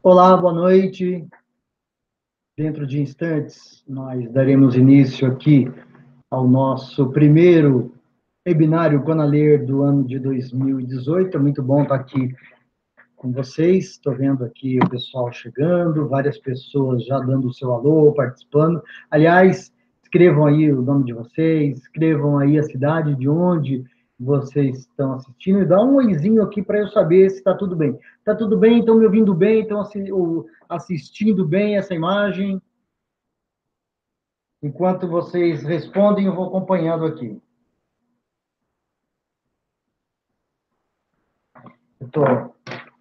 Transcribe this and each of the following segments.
Olá, boa noite. Dentro de instantes, nós daremos início aqui ao nosso primeiro webinário Conaler do ano de 2018. É muito bom estar aqui com vocês. Estou vendo aqui o pessoal chegando, várias pessoas já dando o seu alô, participando. Aliás, escrevam aí o nome de vocês, escrevam aí a cidade de onde vocês estão assistindo e dá um oizinho aqui para eu saber se está tudo bem. Está tudo bem? Estão me ouvindo bem? Estão assistindo bem essa imagem? Enquanto vocês respondem, eu vou acompanhando aqui. Estou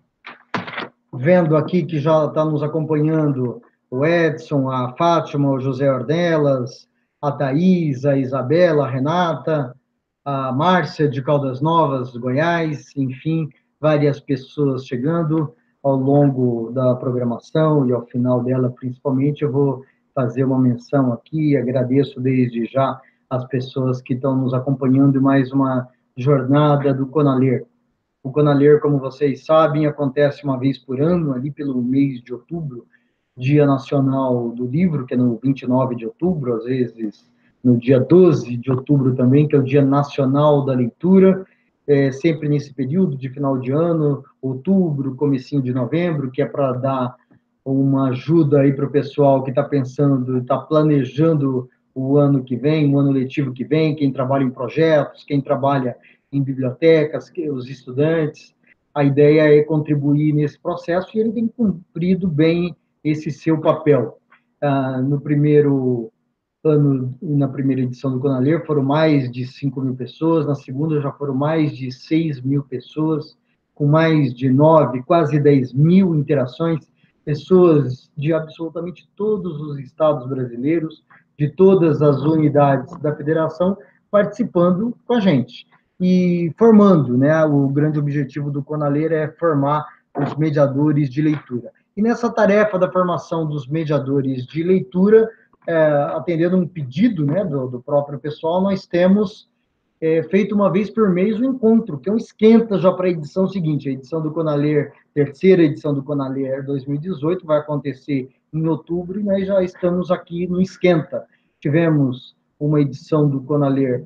vendo aqui que já está nos acompanhando o Edson, a Fátima, o José Ornelas, a Thaís, a Isabela, a Renata, a Márcia de Caldas Novas, Goiás, enfim, várias pessoas chegando ao longo da programação e ao final dela, principalmente. Eu vou fazer uma menção aqui, agradeço desde já as pessoas que estão nos acompanhando em mais uma jornada do Conaler. O Conaler, como vocês sabem, acontece uma vez por ano, ali pelo mês de outubro, Dia Nacional do Livro, que é no 29 de outubro, às vezes no dia 12 de outubro também, que é o Dia Nacional da Leitura, sempre nesse período de final de ano, outubro, comecinho de novembro, que é para dar uma ajuda aí para o pessoal que está pensando, está planejando o ano que vem, o ano letivo que vem, quem trabalha em projetos, quem trabalha em bibliotecas, os estudantes. A ideia é contribuir nesse processo e ele tem cumprido bem esse seu papel. No primeiro ano, na primeira edição do Conaler, foram mais de 5 mil pessoas, na segunda já foram mais de 6 mil pessoas, com mais de 9, quase 10 mil interações, pessoas de absolutamente todos os estados brasileiros, de todas as unidades da federação, participando com a gente e formando, né? O grande objetivo do Conaler é formar os mediadores de leitura. E nessa tarefa da formação dos mediadores de leitura, atendendo um pedido, né, do próprio pessoal, nós temos feito uma vez por mês um encontro, que é um esquenta já para a edição seguinte. A edição do Conaler, terceira edição do Conaler 2018, vai acontecer em outubro e nós já estamos aqui no esquenta. Tivemos uma edição do Conaler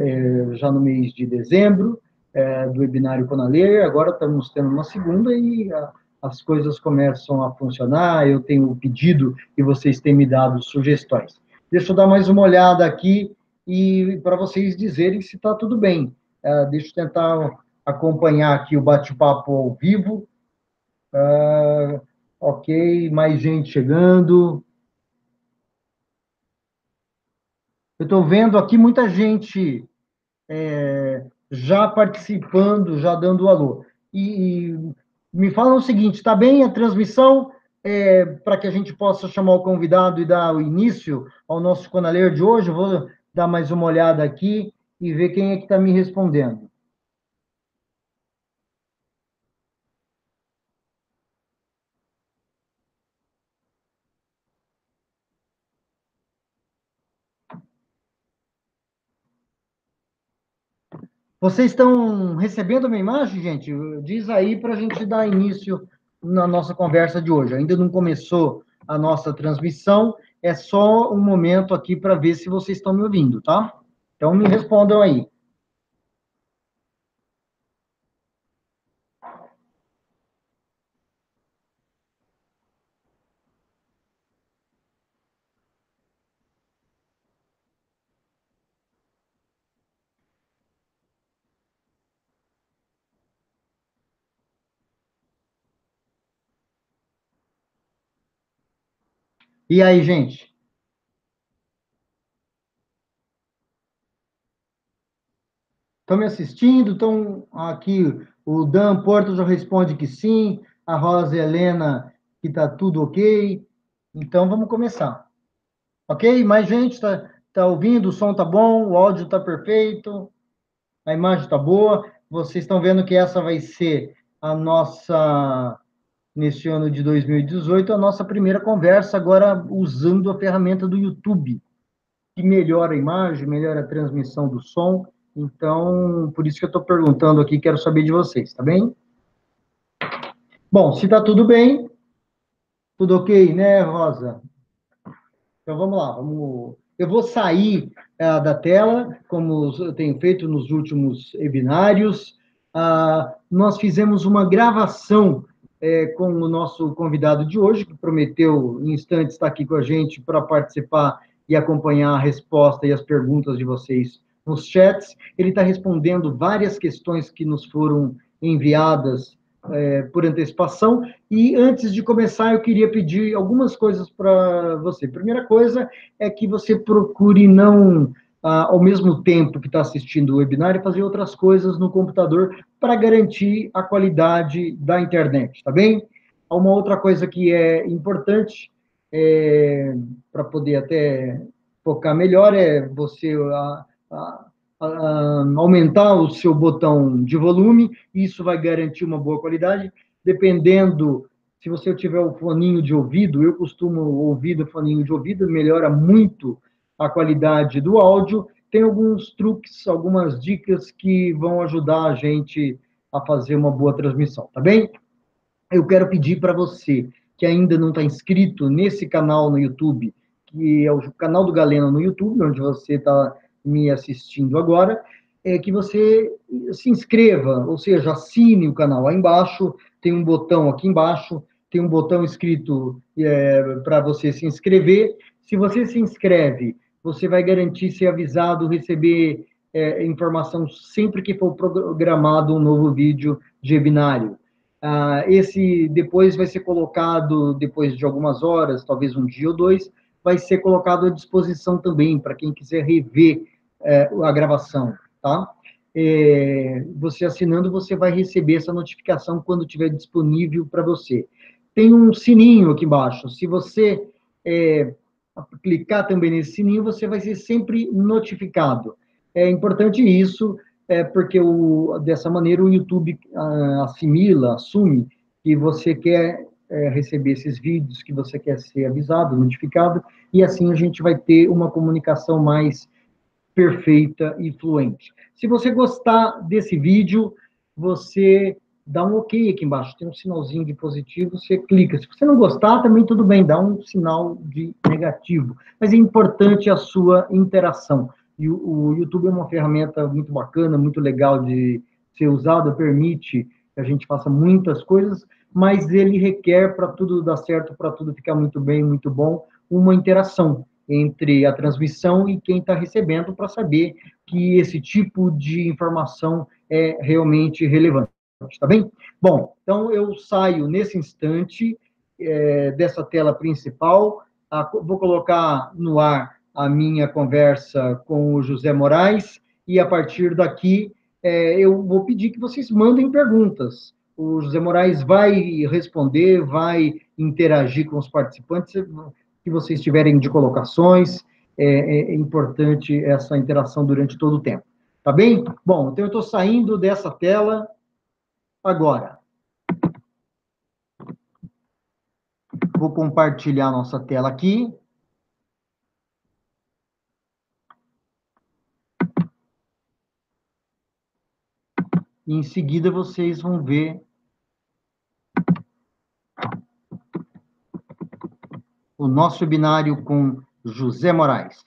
já no mês de dezembro, do webinário Conaler, agora estamos tendo uma segunda e as coisas começam a funcionar, eu tenho pedido e vocês têm me dado sugestões. Deixa eu dar mais uma olhada aqui e para vocês dizerem se está tudo bem. Deixa eu tentar acompanhar aqui o bate-papo ao vivo. Ok, mais gente chegando. Eu estou vendo aqui muita gente já participando, já dando alô. E me fala o seguinte, está bem a transmissão para que a gente possa chamar o convidado e dar o início ao nosso Conaler de hoje? Eu vou dar mais uma olhada aqui e ver quem é que está me respondendo. Vocês estão recebendo a minha imagem, gente? Diz aí para a gente dar início na nossa conversa de hoje. Ainda não começou a nossa transmissão, é só um momento aqui para ver se vocês estão me ouvindo, tá? Então me respondam aí. E aí, gente? Estão me assistindo? Estão aqui, o Dan Porto já responde que sim, a Rosa Helena que está tudo ok. Então vamos começar. Ok? Mais gente tá ouvindo? O som tá bom, o áudio tá perfeito, a imagem tá boa. Vocês estão vendo que essa vai ser a nossa, nesse ano de 2018, a nossa primeira conversa, agora usando a ferramenta do YouTube, que melhora a imagem, melhora a transmissão do som. Então, por isso que eu estou perguntando aqui, quero saber de vocês, tá bem? Bom, se está tudo bem, Tudo ok, né, Rosa? Então vamos lá, eu vou sair da tela, como eu tenho feito nos últimos webinários. Nós fizemos uma gravação com o nosso convidado de hoje, que prometeu em instantes estar aqui com a gente para participar e acompanhar a resposta e as perguntas de vocês nos chats. Ele está respondendo várias questões que nos foram enviadas por antecipação. E antes de começar, eu queria pedir algumas coisas para você. Primeira coisa é que você procure não, ao mesmo tempo que está assistindo o webinar, fazer outras coisas no computador para garantir a qualidade da internet, tá bem? Uma outra coisa que é importante, para poder até focar melhor, é você aumentar o seu botão de volume, isso vai garantir uma boa qualidade, dependendo, se você tiver o foninho de ouvido, eu costumo ouvir do foninho de ouvido, melhora muito a qualidade do áudio, tem alguns truques, algumas dicas que vão ajudar a gente a fazer uma boa transmissão, tá bem? Eu quero pedir para você que ainda não está inscrito nesse canal no YouTube, que é o canal do Galeno no YouTube, onde você está me assistindo agora, que você se inscreva, ou seja, assine o canal. Aí embaixo tem um botão aqui embaixo, tem um botão escrito para você se inscrever. Se você se inscreve, você vai garantir ser avisado, receber informação sempre que for programado um novo vídeo de webinário. Esse depois vai ser colocado, depois de algumas horas, talvez um dia ou dois, vai ser colocado à disposição também para quem quiser rever a gravação, tá? Você assinando, você vai receber essa notificação quando estiver disponível para você. Tem um sininho aqui embaixo. Se você clicar também nesse sininho, você vai ser sempre notificado. É importante isso, porque dessa maneira o YouTube assume que você quer receber esses vídeos, que você quer ser avisado, notificado, e assim a gente vai ter uma comunicação mais perfeita e fluente. Se você gostar desse vídeo, você dá um ok aqui embaixo, tem um sinalzinho de positivo, você clica. Se você não gostar, também tudo bem, dá um sinal de negativo. Mas é importante a sua interação. E o YouTube é uma ferramenta muito bacana, muito legal de ser usada, permite que a gente faça muitas coisas, mas ele requer, para tudo dar certo, para tudo ficar muito bem, muito bom, uma interação entre a transmissão e quem está recebendo para saber que esse tipo de informação é realmente relevante, tá bem? Bom, então eu saio nesse instante dessa tela principal, vou colocar no ar a minha conversa com o José Moraes e a partir daqui eu vou pedir que vocês mandem perguntas. O José Moraes vai responder, vai interagir com os participantes, que vocês tiverem de colocações, é importante essa interação durante todo o tempo. Tá bem? Bom, então eu estou saindo dessa tela agora. Vou compartilhar a nossa tela aqui. E em seguida vocês vão ver o nosso webinário com José Moraes.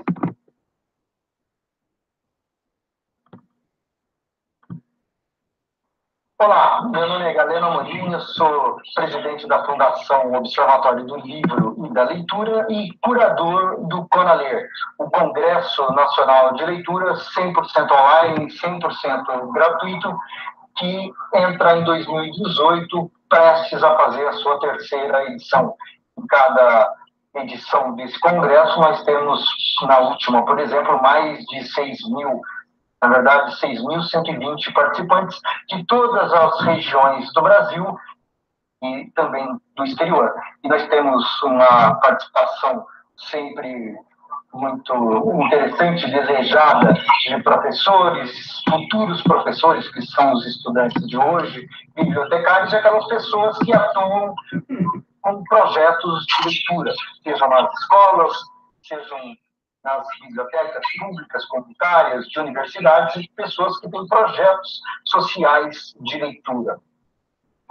Olá, meu nome é Galeno Amorim, eu sou presidente da Fundação Observatório do Livro e da Leitura e curador do CONALER, o Congresso Nacional de Leitura 100% online, 100% gratuito, que entra em 2018, prestes a fazer a sua terceira edição. Em cada edição desse congresso, nós temos, na última, por exemplo, mais de 6.000, na verdade, 6.120 participantes de todas as regiões do Brasil e também do exterior. E nós temos uma participação sempre muito interessante, desejada, de professores, futuros professores, que são os estudantes de hoje, bibliotecários e aquelas pessoas que atuam com projetos de leitura, sejam nas escolas, sejam nas bibliotecas públicas, comunitárias, de universidades, e pessoas que têm projetos sociais de leitura.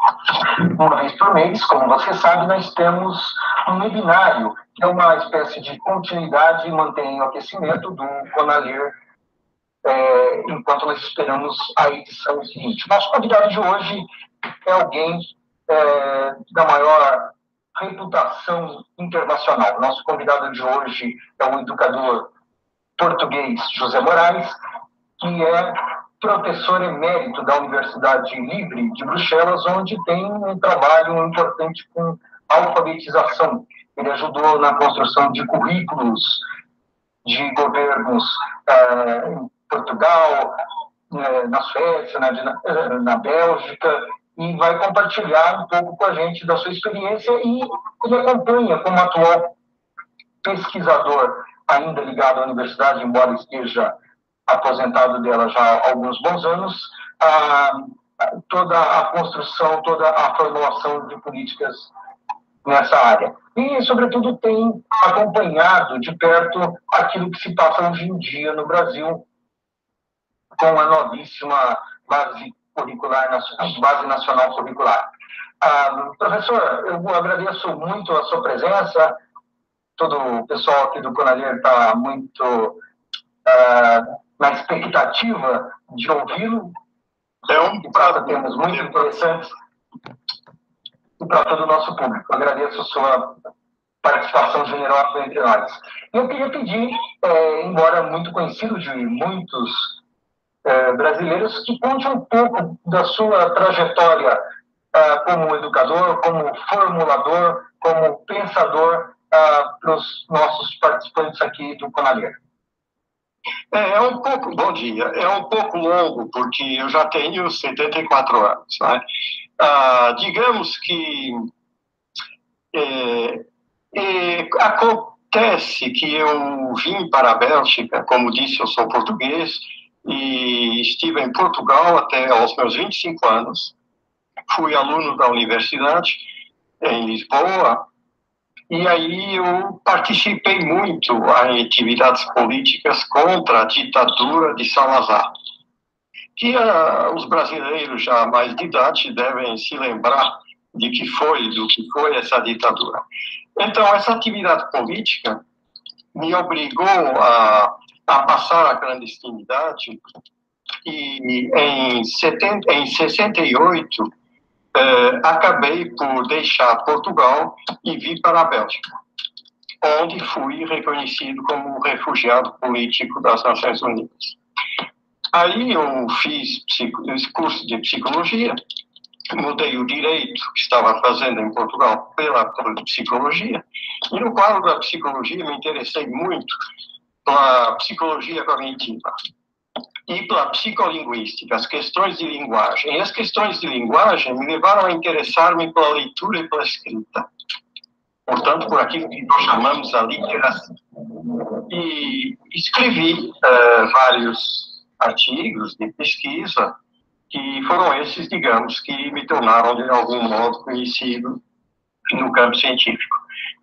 Uma vez por mês, como você sabe, nós temos um webinário, que é uma espécie de continuidade e mantém o aquecimento do Conaler, enquanto nós esperamos a edição seguinte. Nosso convidado de hoje é alguém da maior reputação internacional. Nosso convidado de hoje é o educador português José Moraes, que é professor emérito da Universidade Livre de Bruxelas, onde tem um trabalho importante com alfabetização. Ele ajudou na construção de currículos de governos em Portugal, na Suécia, na Bélgica, e vai compartilhar um pouco com a gente da sua experiência, e ele acompanha como atual pesquisador, ainda ligado à universidade, embora esteja aposentado dela já há alguns bons anos, toda a construção, toda a formulação de políticas nessa área. E, sobretudo, tem acompanhado de perto aquilo que se passa hoje em dia no Brasil com a novíssima base curricular, base nacional curricular. Professor, eu agradeço muito a sua presença. Todo o pessoal aqui do Conaler está muito na expectativa de ouvi-lo. É um prazer. Temos muito interessantes para todo o nosso público. Eu agradeço a sua participação generosa entre nós. Eu queria pedir, embora muito conhecido de muitos brasileiros, que conte um pouco da sua trajetória como educador, como formulador, como pensador para os nossos participantes aqui do Conaler. Bom dia, é um pouco longo, porque eu já tenho 74 anos, né? Digamos que acontece que eu vim para a Bélgica, como disse, eu sou português, e estive em Portugal até aos meus 25 anos, fui aluno da universidade em Lisboa, e aí eu participei muito em atividades políticas contra a ditadura de Salazar, que os brasileiros já mais de idade devem se lembrar do que foi essa ditadura. Então, essa atividade política me obrigou a passar a clandestinidade, e em 68 acabei por deixar Portugal e vir para a Bélgica, onde fui reconhecido como refugiado político das Nações Unidas. Aí eu fiz curso de psicologia, mudei o direito que estava fazendo em Portugal pela psicologia, e no quadro da psicologia me interessei muito pela psicologia cognitiva e pela psicolinguística, as questões de linguagem. E as questões de linguagem me levaram a interessar-me pela leitura e pela escrita. Portanto, por aquilo que nós chamamos a literacia. E escrevi vários artigos de pesquisa, que foram esses, digamos, que me tornaram, de algum modo, conhecido no campo científico.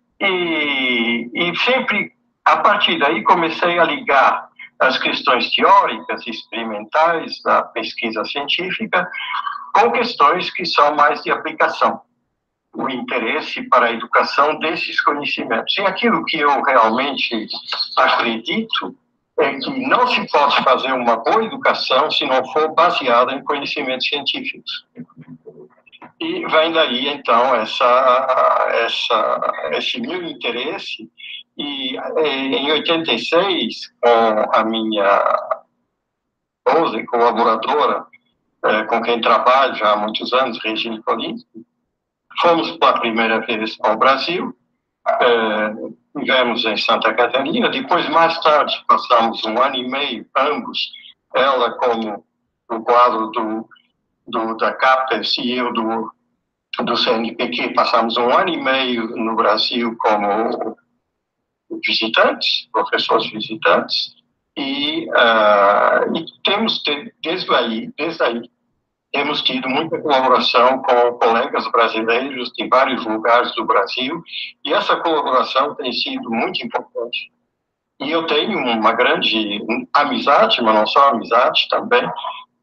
E sempre, a partir daí, comecei a ligar as questões teóricas e experimentais da pesquisa científica com questões que são mais de aplicação, o interesse para a educação desses conhecimentos. E aquilo que eu realmente acredito é que não se pode fazer uma boa educação se não for baseada em conhecimentos científicos. E vem daí, então, esse meu interesse. E em 86, com a minha esposa e colaboradora, com quem trabalho já há muitos anos, Regine Kolinski, fomos pela primeira vez ao Brasil, vivemos em Santa Catarina, depois, mais tarde, passamos 1 ano e meio, ambos, ela como no quadro da CAPES e eu do CNPq, passamos 1 ano e meio no Brasil como visitantes, professores visitantes, e temos, desde aí, temos tido muita colaboração com colegas brasileiros de vários lugares do Brasil, e essa colaboração tem sido muito importante. E eu tenho uma grande amizade, mas não só amizade também,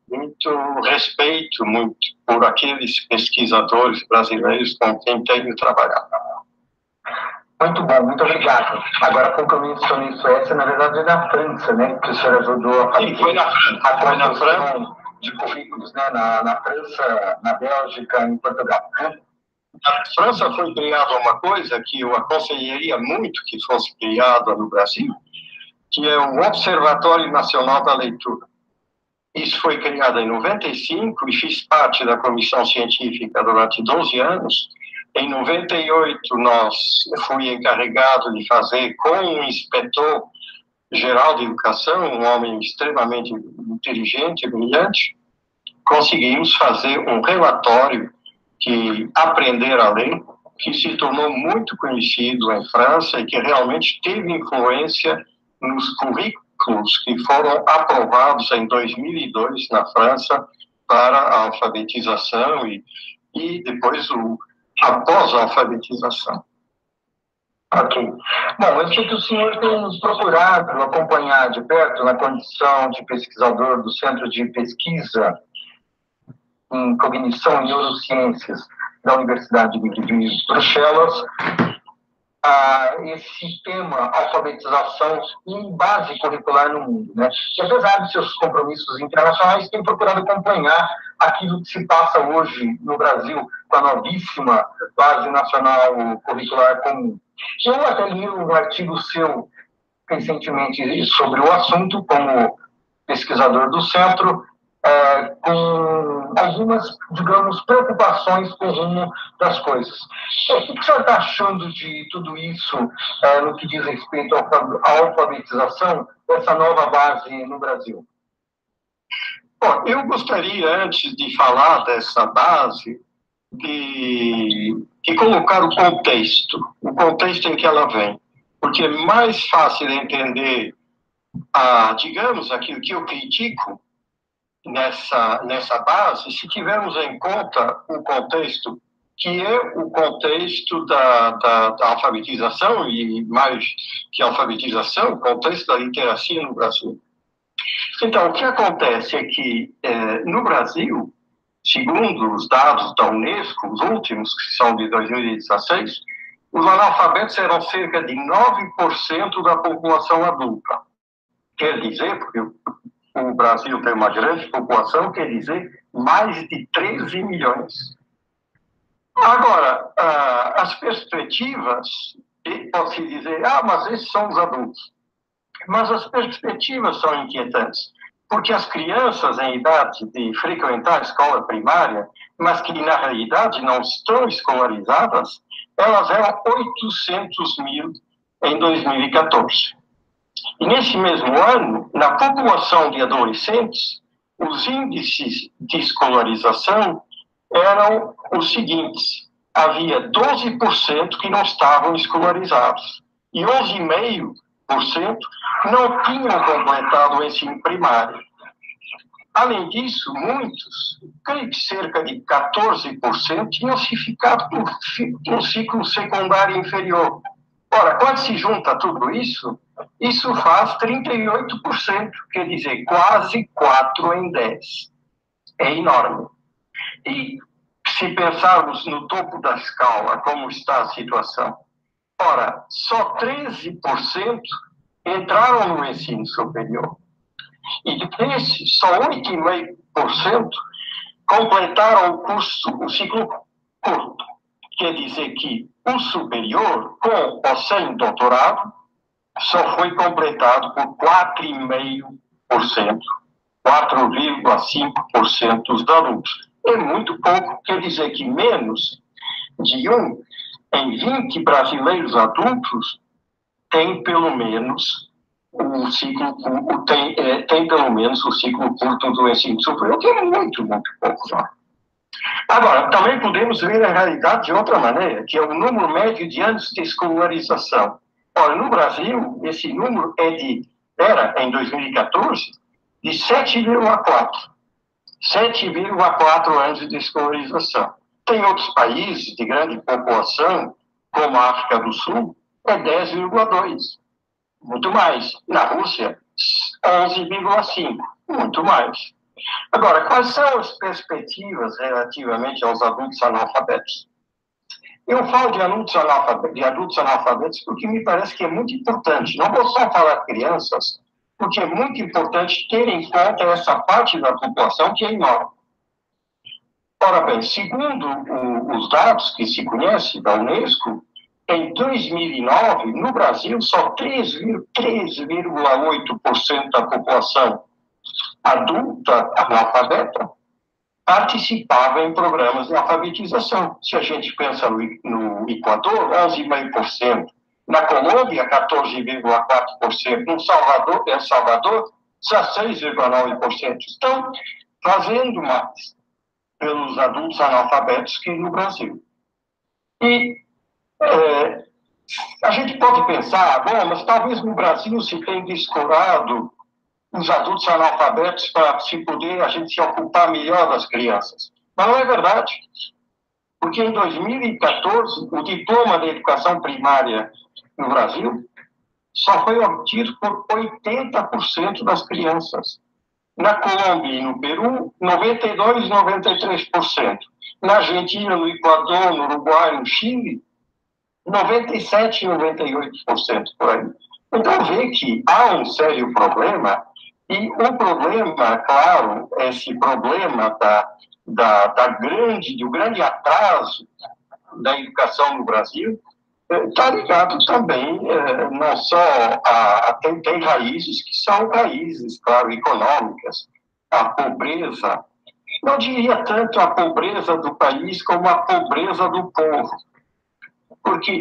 muito respeito muito por aqueles pesquisadores brasileiros com quem tenho trabalhado. Muito bom, muito obrigado. Agora, como eu mencionei Suécia, na verdade é na França, né? Que o senhor ajudou a fazer. Sim, foi na França. De currículos, né? Na França, na Bélgica, em Portugal. Na França foi criada uma coisa que eu aconselharia muito que fosse criada no Brasil, que é o Observatório Nacional da Leitura. Isso foi criado em 95 e fiz parte da comissão científica durante 12 anos. Em 98, fui encarregado de fazer com o inspetor-geral de educação, um homem extremamente inteligente, brilhante, conseguimos fazer um relatório que Aprender a Ler, que se tornou muito conhecido em França e que realmente teve influência nos currículos que foram aprovados em 2002 na França para a alfabetização e depois após a alfabetização. Ok. Bom, eu sei que o senhor tem nos procurado acompanhar de perto na condição de pesquisador do Centro de Pesquisa em Cognição e Neurociências da Universidade de Bruxelas, esse tema, alfabetização em base curricular no mundo, né? E apesar de seus compromissos internacionais, tem procurado acompanhar aquilo que se passa hoje no Brasil com a novíssima Base Nacional Curricular Comum. Eu até li um artigo seu recentemente sobre o assunto, como pesquisador do centro, com algumas, digamos, preocupações com o rumo das coisas. O que o senhor está achando de tudo isso no que diz respeito à alfabetização dessa nova base no Brasil? Bom, eu gostaria, antes de falar dessa base, de colocar o contexto em que ela vem, porque é mais fácil entender, digamos, aquilo que eu critico nessa base, se tivermos em conta o contexto, que é o contexto da alfabetização, e mais que alfabetização, o contexto da literacia no Brasil. Então, o que acontece é que, no Brasil, segundo os dados da Unesco, os últimos, que são de 2016, os analfabetos eram cerca de 9% da população adulta. Quer dizer, porque o Brasil tem uma grande população, quer dizer, mais de 13 milhões. Agora, as perspectivas, pode-se dizer, mas esses são os adultos. Mas as perspectivas são inquietantes, porque as crianças em idade de frequentar a escola primária, mas que na realidade não estão escolarizadas, elas eram 800 mil em 2014. E nesse mesmo ano, na população de adolescentes, os índices de escolarização eram os seguintes: havia 12% que não estavam escolarizados e 11,5% não tinham completado o ensino primário. Além disso, muitos, creio que cerca de 14%, tinham se ficado no ciclo secundário inferior. Ora, quando se junta tudo isso, isso faz 38%, quer dizer, quase 4 em 10. É enorme. E se pensarmos no topo da escala, como está a situação, ora, só 13% entraram no ensino superior. E desses, só 8,5% completaram o ciclo curto. Quer dizer que o superior, com ou sem doutorado, só foi completado por 4,5%, 4,5% dos alunos. É muito pouco, quer dizer que menos de 1 em 20 brasileiros adultos tem pelo menos o ciclo tem pelo menos o ciclo curto do ensino superior, que é muito, muito pouco. Não? Agora, também podemos ver a realidade de outra maneira, que é o número médio de anos de escolarização. Ora, no Brasil, esse número era, em 2014, de 7,4. 7,4 anos de escolarização. Tem outros países de grande população, como a África do Sul, é 10,2. Muito mais. Na Rússia, 11,5. Muito mais. Agora, quais são as perspectivas relativamente aos adultos analfabetos? Eu falo de adultos analfabetos porque me parece que é muito importante. Não vou só falar crianças, porque é muito importante ter em conta essa parte da população que é enorme. Ora bem, segundo os dados que se conhece da Unesco, em 2009, no Brasil, só 3,8% da população adulta analfabeta participava em programas de alfabetização. Se a gente pensa no Equador, 11,5%. Na Colômbia, 14,4%. No Salvador, El Salvador, 16,9%. Estão fazendo mais pelos adultos analfabetos que no Brasil. E a gente pode pensar, bom, mas talvez no Brasil se tenha descurado os adultos analfabetos para a gente se ocupar melhor das crianças. Mas não é verdade, porque em 2014 o diploma de educação primária no Brasil só foi obtido por 80% das crianças. Na Colômbia e no Peru, 92%, 93%. Na Argentina, no Equador, no Uruguai, no Chile, 97%, 98% por aí. Então, vê que há um sério problema, e o problema, claro, esse problema do grande atraso da educação no Brasil, está ligado também, não só tem raízes que são raízes, claro, econômicas, a pobreza, não diria tanto a pobreza do país como a pobreza do povo, porque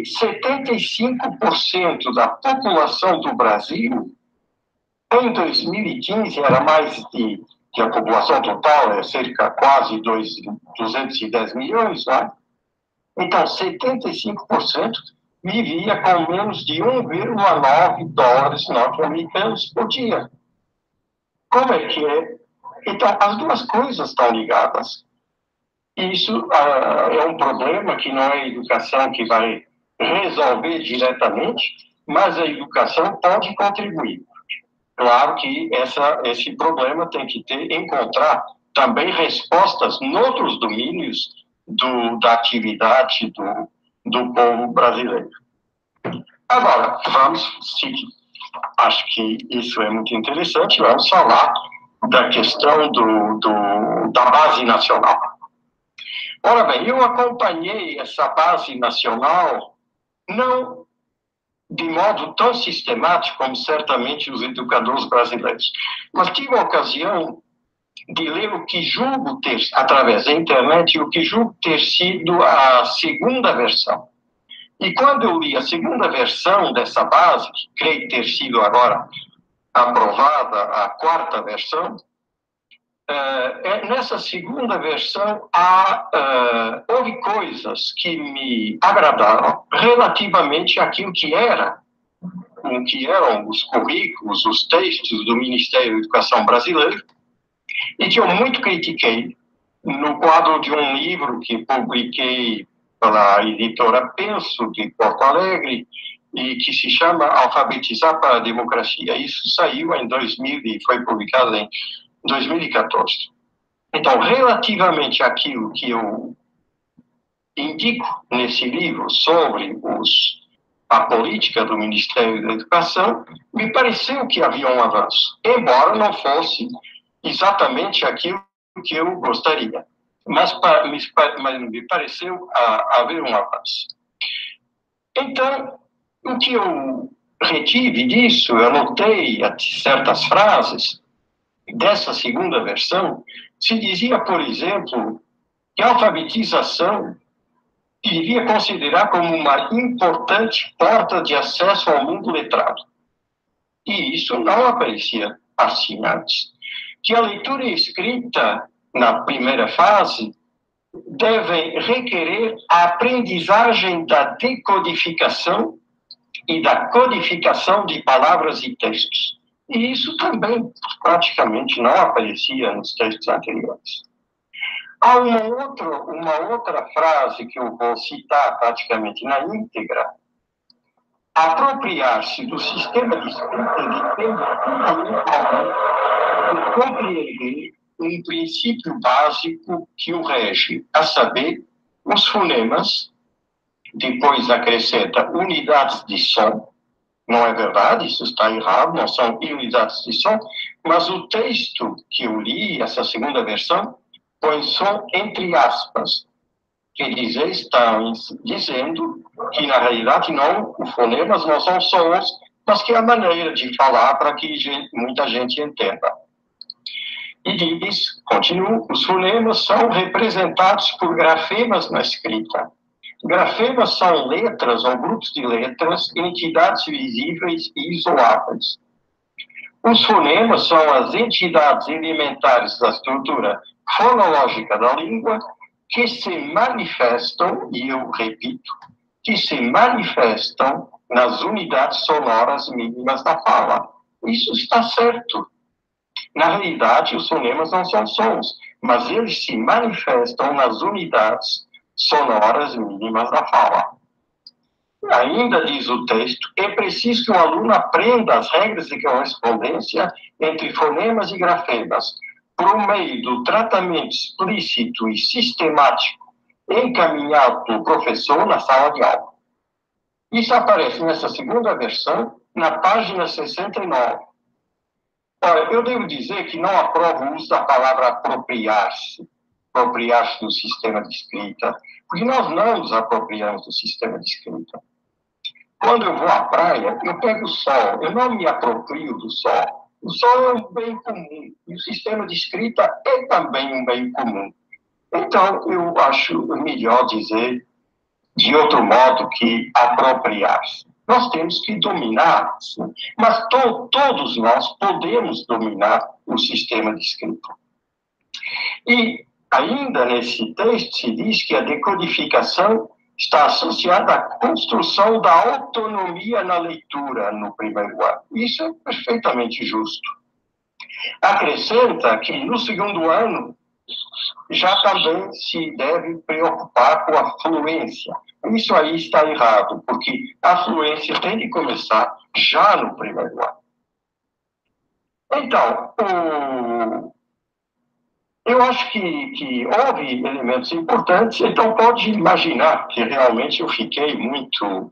75% da população do Brasil, em 2015, era mais que a população total é quase 210 milhões, né? Então, 75% vivia com menos de 1,9 dólares norte-americanos por dia. Como é que é? Então, as duas coisas estão ligadas. Isso é um problema que não é a educação que vai resolver diretamente, mas a educação pode contribuir. Claro que esse problema tem que encontrar também respostas em outros domínios da atividade do povo brasileiro. Agora, acho que isso é muito interessante, vamos falar da questão da base nacional. Ora bem, eu acompanhei essa base nacional não de modo tão sistemático como certamente os educadores brasileiros, mas tive a ocasião de ler o que julgo ter, através da internet, o que julgo ter sido a segunda versão. E quando eu li a segunda versão dessa base, que creio ter sido agora aprovada, a quarta versão, nessa segunda versão houve coisas que me agradaram relativamente àquilo que eram os currículos, os textos do Ministério da Educação brasileiro, e que eu muito critiquei no quadro de um livro que publiquei pela editora Penso, de Porto Alegre, e que se chama Alfabetizar para a Democracia. Isso saiu em 2000 e foi publicado em 2014. Então, relativamente àquilo que eu indico nesse livro sobre a política do Ministério da Educação, me pareceu que havia um avanço, embora não fosse exatamente aquilo que eu gostaria. Mas me pareceu haver um avanço. Então, o que eu retive disso, eu anotei certas frases dessa segunda versão, se dizia, por exemplo, que a alfabetização devia considerar como uma importante porta de acesso ao mundo letrado. E isso não aparecia assim antes. Que a leitura e escrita, na primeira fase, devem requerer a aprendizagem da decodificação e da codificação de palavras e textos. E isso também praticamente não aparecia nos textos anteriores. Há uma outra frase que eu vou citar praticamente na íntegra. Apropriar-se do sistema de escrita depende fundamentalmente de compreender um princípio básico que o rege, a saber, os fonemas, depois acrescenta unidades de som. Não é verdade, isso está errado, não são unidades de som, mas o texto que eu li, essa segunda versão, põe som entre aspas. Quer dizer, está dizendo que, na realidade, não, os fonemas não são sons, mas que é a maneira de falar para que muita gente entenda. E diz, continua, os fonemas são representados por grafemas na escrita. Grafemas são letras ou grupos de letras, entidades visíveis e isoláveis. Os fonemas são as entidades elementares da estrutura fonológica da língua que se manifestam, e eu repito, que se manifestam nas unidades sonoras mínimas da fala. Isso está certo. Na realidade, os fonemas não são sons, mas eles se manifestam nas unidades sonoras mínimas da fala. Ainda diz o texto, é preciso que o aluno aprenda as regras de correspondência entre fonemas e grafemas, por meio do tratamento explícito e sistemático encaminhado pelo professor na sala de aula. Isso aparece nessa segunda versão, na página 69. Ora, eu devo dizer que não aprovo o uso da palavra apropriar-se do sistema de escrita, porque nós não nos apropriamos do sistema de escrita. Quando eu vou à praia, eu pego o sol, eu não me aproprio do sol. O sol é um bem comum, e o sistema de escrita é também um bem comum. Então, eu acho melhor dizer, de outro modo, que apropriar-se. Nós temos que dominar, sim, mas todos nós podemos dominar o sistema de escrita. E ainda nesse texto se diz que a decodificação está associada à construção da autonomia na leitura no primeiro ano. Isso é perfeitamente justo. Acrescenta que no segundo ano já também se deve preocupar com a fluência. Isso aí está errado, porque a fluência tem de começar já no primeiro ano. Então, eu acho que houve elementos importantes, então pode imaginar que realmente eu fiquei muito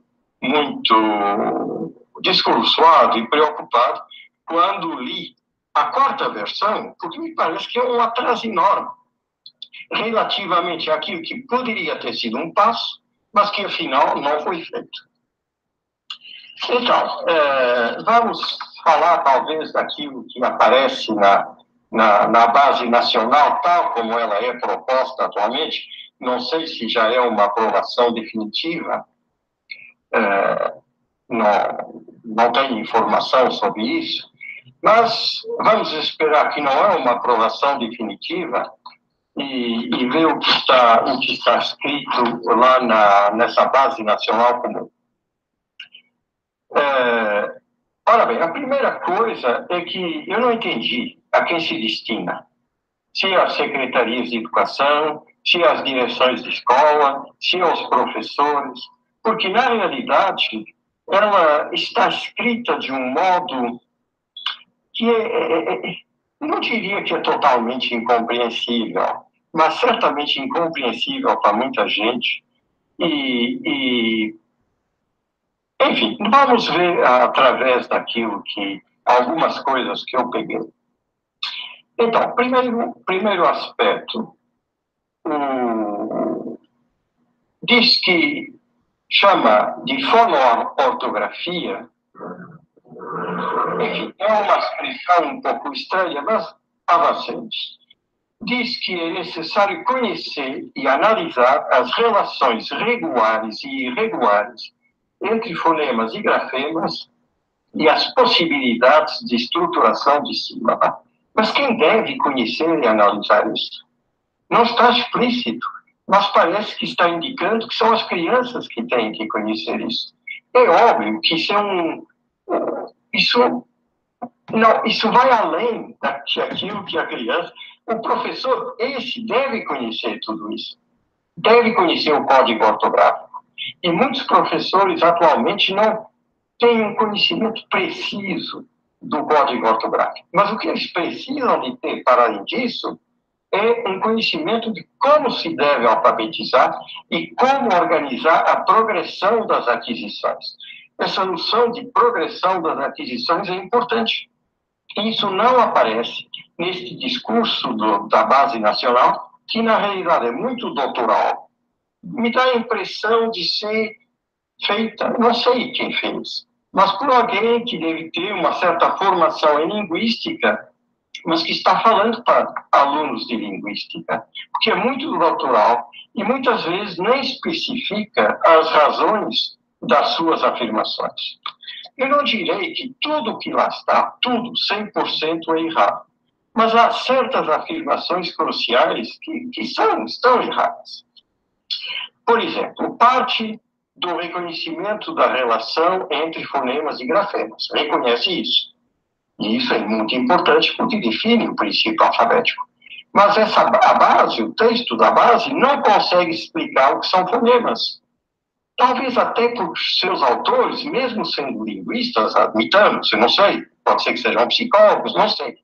desconsolado e preocupado quando li a quarta versão, porque me parece que é um atraso enorme relativamente àquilo que poderia ter sido um passo, mas que afinal não foi feito. Então, vamos falar talvez daquilo que aparece na base nacional, tal como ela é proposta atualmente. Não sei se já é uma aprovação definitiva, não tenho informação sobre isso, mas vamos esperar que não é uma aprovação definitiva e ver o que está escrito lá nessa base nacional comum. Ora bem, a primeira coisa é que eu não entendi a quem se destina. Se às secretarias de educação, se às direções de escola, se aos professores, porque na realidade ela está escrita de um modo que não diria que é totalmente incompreensível, mas certamente incompreensível para muita gente. Enfim, vamos ver através daquilo algumas coisas que eu peguei. Então, primeiro aspecto, diz que chama de fonoortografia. Enfim, é uma expressão um pouco estranha, mas avancemos. Diz que é necessário conhecer e analisar as relações regulares e irregulares entre fonemas e grafemas e as possibilidades de estruturação de sílaba. Mas quem deve conhecer e analisar isso? Não está explícito, mas parece que está indicando que são as crianças que têm que conhecer isso. É óbvio que isso vai além daquilo que a criança... O professor, deve conhecer tudo isso. Deve conhecer o código ortográfico. E muitos professores atualmente não têm um conhecimento preciso do código ortográfico. Mas o que eles precisam de ter, para além disso, é um conhecimento de como se deve alfabetizar e como organizar a progressão das aquisições. Essa noção de progressão das aquisições é importante. Isso não aparece neste discurso da base nacional, que na realidade é muito doutoral. Me dá a impressão de ser feita, não sei quem fez, mas por alguém que deve ter uma certa formação em linguística, mas que está falando para alunos de linguística, porque é muito doutoral e muitas vezes nem especifica as razões das suas afirmações. Eu não direi que tudo que lá está, tudo, 100% é errado, mas há certas afirmações cruciais que estão erradas. Por exemplo, parte do reconhecimento da relação entre fonemas e grafemas. Reconhece isso. E isso é muito importante porque define o princípio alfabético. Mas a base, o texto da base, não consegue explicar o que são fonemas. Talvez até por seus autores, mesmo sendo linguistas, admitamos, eu não sei, pode ser que sejam psicólogos, não sei.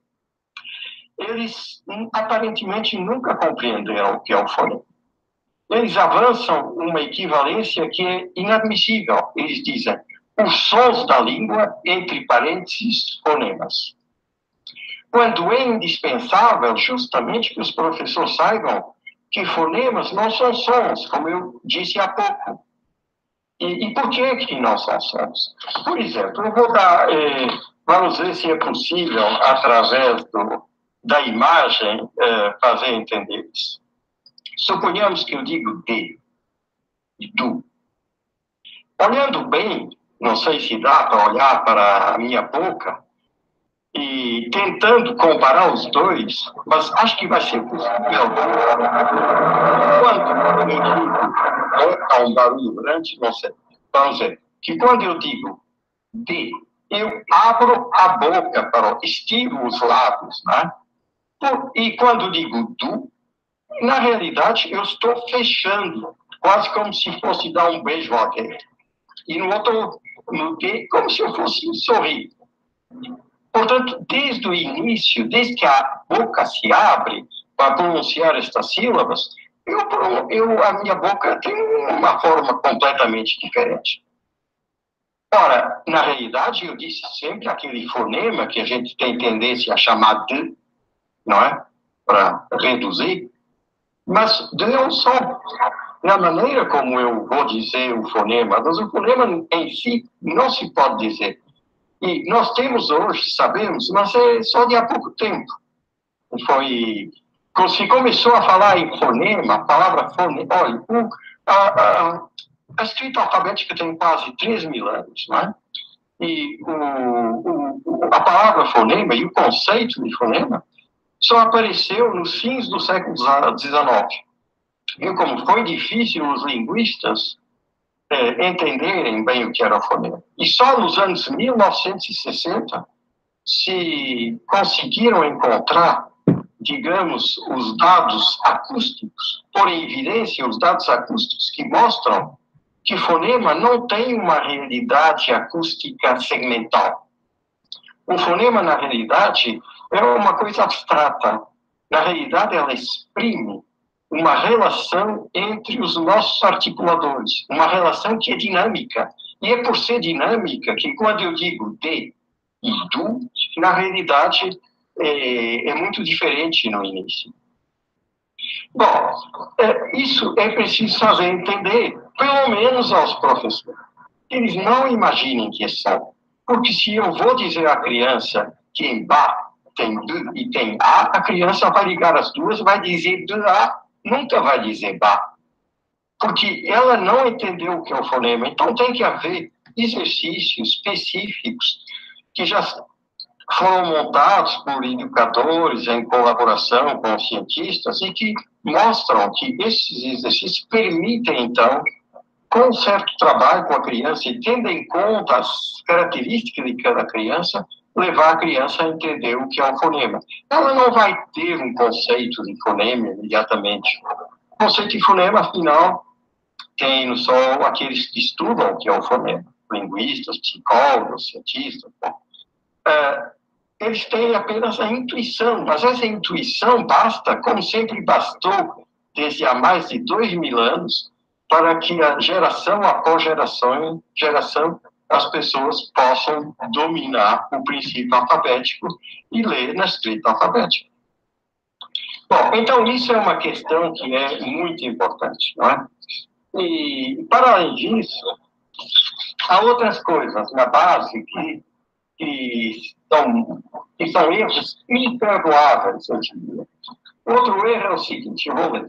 Eles aparentemente nunca compreenderam o que é o fonema. Eles avançam uma equivalência que é inadmissível. Eles dizem os sons da língua, entre parênteses, fonemas. Quando é indispensável, justamente, que os professores saibam que fonemas não são sons, como eu disse há pouco. E por que não são sons? Por exemplo, eu vou dar, vamos ver se é possível, através da imagem, fazer entender isso. Suponhamos que eu digo de, do. Olhando bem, não sei se dá para olhar para a minha boca, e tentando comparar os dois, mas acho que vai ser possível. Quando eu digo, há um barulho grande, não sei, vamos ver, que quando eu digo de, eu abro a boca, estiro os lábios, né? E quando digo do, na realidade, eu estou fechando, quase como se fosse dar um beijo a alguém. E no outro, no que, como se eu fosse sorrir. Portanto, desde o início, desde que a boca se abre para pronunciar estas sílabas, a minha boca tem uma forma completamente diferente. Ora, na realidade, eu disse sempre aquele fonema que a gente tem tendência a chamar de, não é? Para reduzir. Mas de é um som. Na maneira como eu vou dizer o fonema, mas o fonema em si não se pode dizer. E nós temos hoje, sabemos, mas é só de há pouco tempo. Se começou a falar em fonema, a palavra fonema, olha, a escrita alfabética tem quase 3.000 anos, não é? E a palavra fonema e o conceito de fonema só apareceu nos fins do século XIX. Viu como foi difícil os linguistas entenderem bem o que era o fonema. E só nos anos 1960 se conseguiram encontrar, digamos, os dados acústicos, por evidência, os dados acústicos que mostram que fonema não tem uma realidade acústica segmental. O fonema, na realidade, é uma coisa abstrata. Na realidade, ela exprime uma relação entre os nossos articuladores, uma relação que é dinâmica. E é por ser dinâmica que, quando eu digo de e do, na realidade, é muito diferente no início. Bom, isso é preciso fazer entender, pelo menos aos professores. Eles não imaginem que é som. Porque se eu vou dizer à criança que em ba tem d e tem a criança vai ligar as duas, vai dizer d, a, nunca vai dizer ba. Porque ela não entendeu o que é o fonema. Então tem que haver exercícios específicos que já foram montados por educadores em colaboração com cientistas e que mostram que esses exercícios permitem, então, com um certo trabalho com a criança e tendo em conta as características de cada criança, levar a criança a entender o que é um fonema. Ela não vai ter um conceito de fonema imediatamente. O conceito de fonema, afinal, tem só aqueles que estudam o que é o fonema. Linguistas, psicólogos, cientistas. Bom. eles têm apenas a intuição, mas essa intuição basta, como sempre bastou, desde há mais de 2000 anos, para que a geração após geração, as pessoas possam dominar o princípio alfabético e ler na escrita alfabética. Bom, então isso é uma questão que é muito importante, não é? E, para além disso, há outras coisas na base que são erros imperdoáveis, eu diria. Outro erro é o seguinte, eu vou ler.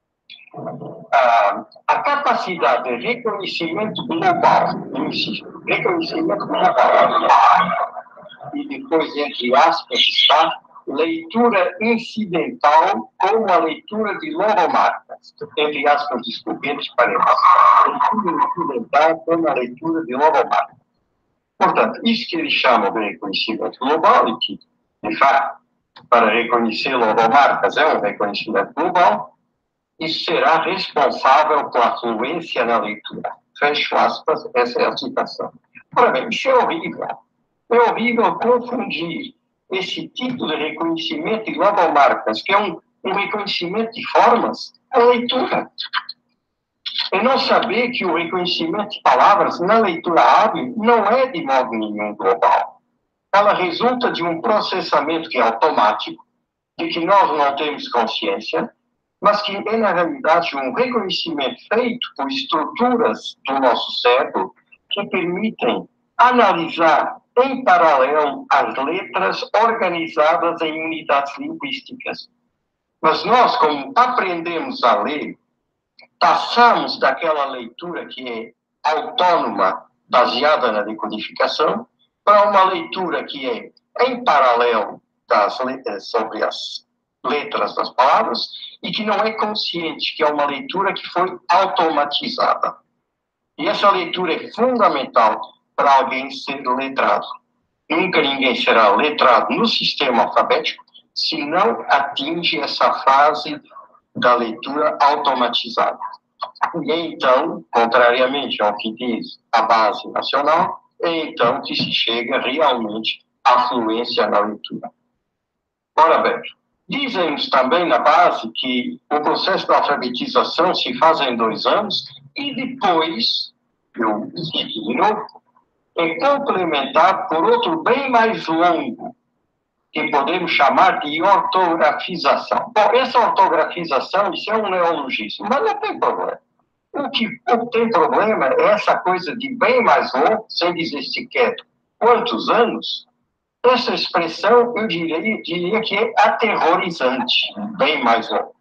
A capacidade de reconhecimento global, reconhecimento global, e depois, entre aspas, está leitura incidental como a leitura de logomarcas. Entre aspas, desculpe, entre parênteses. Leitura incidental como a leitura de logomarcas. Portanto, isso que eles chamam de reconhecimento global, e que, de fato, para reconhecer logomarcas é um reconhecimento global, isso será responsável pela fluência na leitura. Fecho aspas, essa é a citação. Ora bem, isso é horrível. É horrível confundir esse tipo de reconhecimento de logomarcas, que é um reconhecimento de formas, com a leitura. É não saber que o reconhecimento de palavras na leitura hábil não é de modo nenhum global. Ela resulta de um processamento que é automático, de que nós não temos consciência, mas que é, na realidade, um reconhecimento feito por estruturas do nosso cérebro que permitem analisar em paralelo as letras organizadas em unidades linguísticas. Mas nós, como aprendemos a ler, passamos daquela leitura que é autônoma, baseada na decodificação, para uma leitura que é em paralelo das letras, sobre as letras das palavras, e que não é consciente, que é uma leitura que foi automatizada. E essa leitura é fundamental para alguém ser letrado. Nunca ninguém será letrado no sistema alfabético se não atinge essa fase da leitura automatizada. E então, contrariamente ao que diz a base nacional, é então que se chega realmente à fluência na leitura. Ora bem, dizem-nos também na base que o processo de alfabetização se faz em 2 anos e depois, eu cito de novo, é complementado por outro bem mais longo, que podemos chamar de ortografização. Bom, essa ortografização, isso é um neologismo, mas não tem problema. O que tem problema é essa coisa de bem mais longo, sem dizer sequer quantos anos. Essa expressão, eu diria que é aterrorizante, bem mais longo.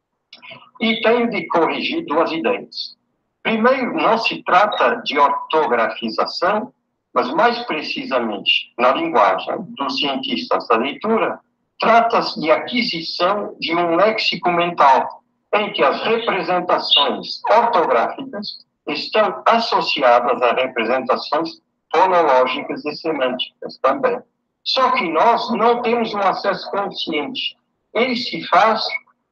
E tenho de corrigir 2 ideias. Primeiro, não se trata de ortografização, mas mais precisamente, na linguagem dos cientistas da leitura, trata-se de aquisição de um léxico mental, em que as representações ortográficas estão associadas a representações fonológicas e semânticas também. Só que nós não temos um acesso consciente. Ele se faz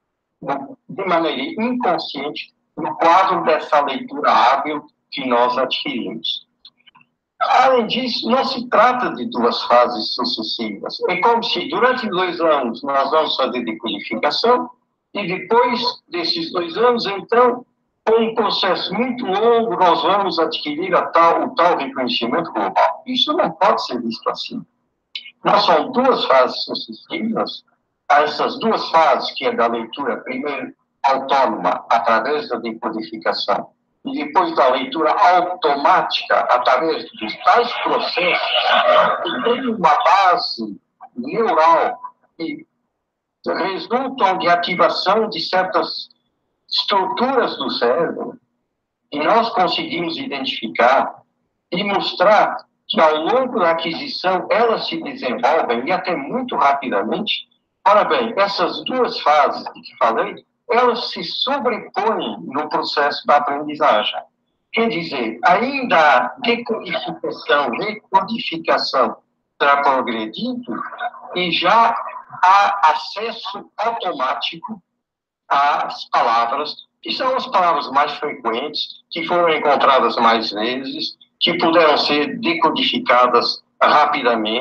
de maneira inconsciente no quadro dessa leitura hábil que nós adquirimos. Além disso, não se trata de 2 fases sucessivas. É como se durante 2 anos nós vamos fazer decodificação e depois desses 2 anos, então, com um processo muito longo, nós vamos adquirir o tal reconhecimento global. Isso não pode ser visto assim. Nós são 2 fases sucessivas. Essas 2 fases, que é da leitura, primeiro autônoma, através da decodificação, e depois da leitura automática, através dos tais processos, que tem uma base neural e resultam de ativação de certas estruturas do cérebro, e nós conseguimos identificar e mostrar que ao longo da aquisição elas se desenvolvem, e até muito rapidamente. Ora bem, essas 2 fases de que falei, elas se sobrepõem no processo da aprendizagem. Quer dizer, ainda a decodificação, recodificação está progredindo e já há acesso automático às palavras, que são as palavras mais frequentes, que foram encontradas mais vezes, que puderam ser decodificadas rapidamente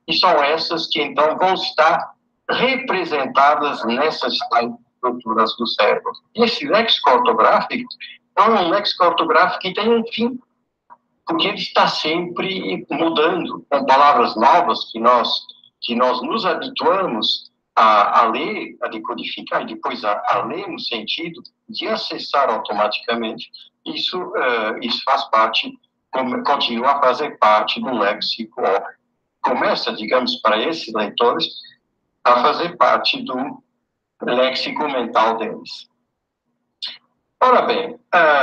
e são essas que, então, vão estar representadas nessas estruturas do cérebro. E esse léxico ortográfico não é um léxico ortográfico que tem um fim, porque ele está sempre mudando, com palavras novas que nós nos habituamos a ler, a decodificar, e depois a ler no sentido de acessar automaticamente. Isso faz parte, continua a fazer parte do léxico, começa, digamos, para esses leitores, a fazer parte do léxico mental deles. Ora bem,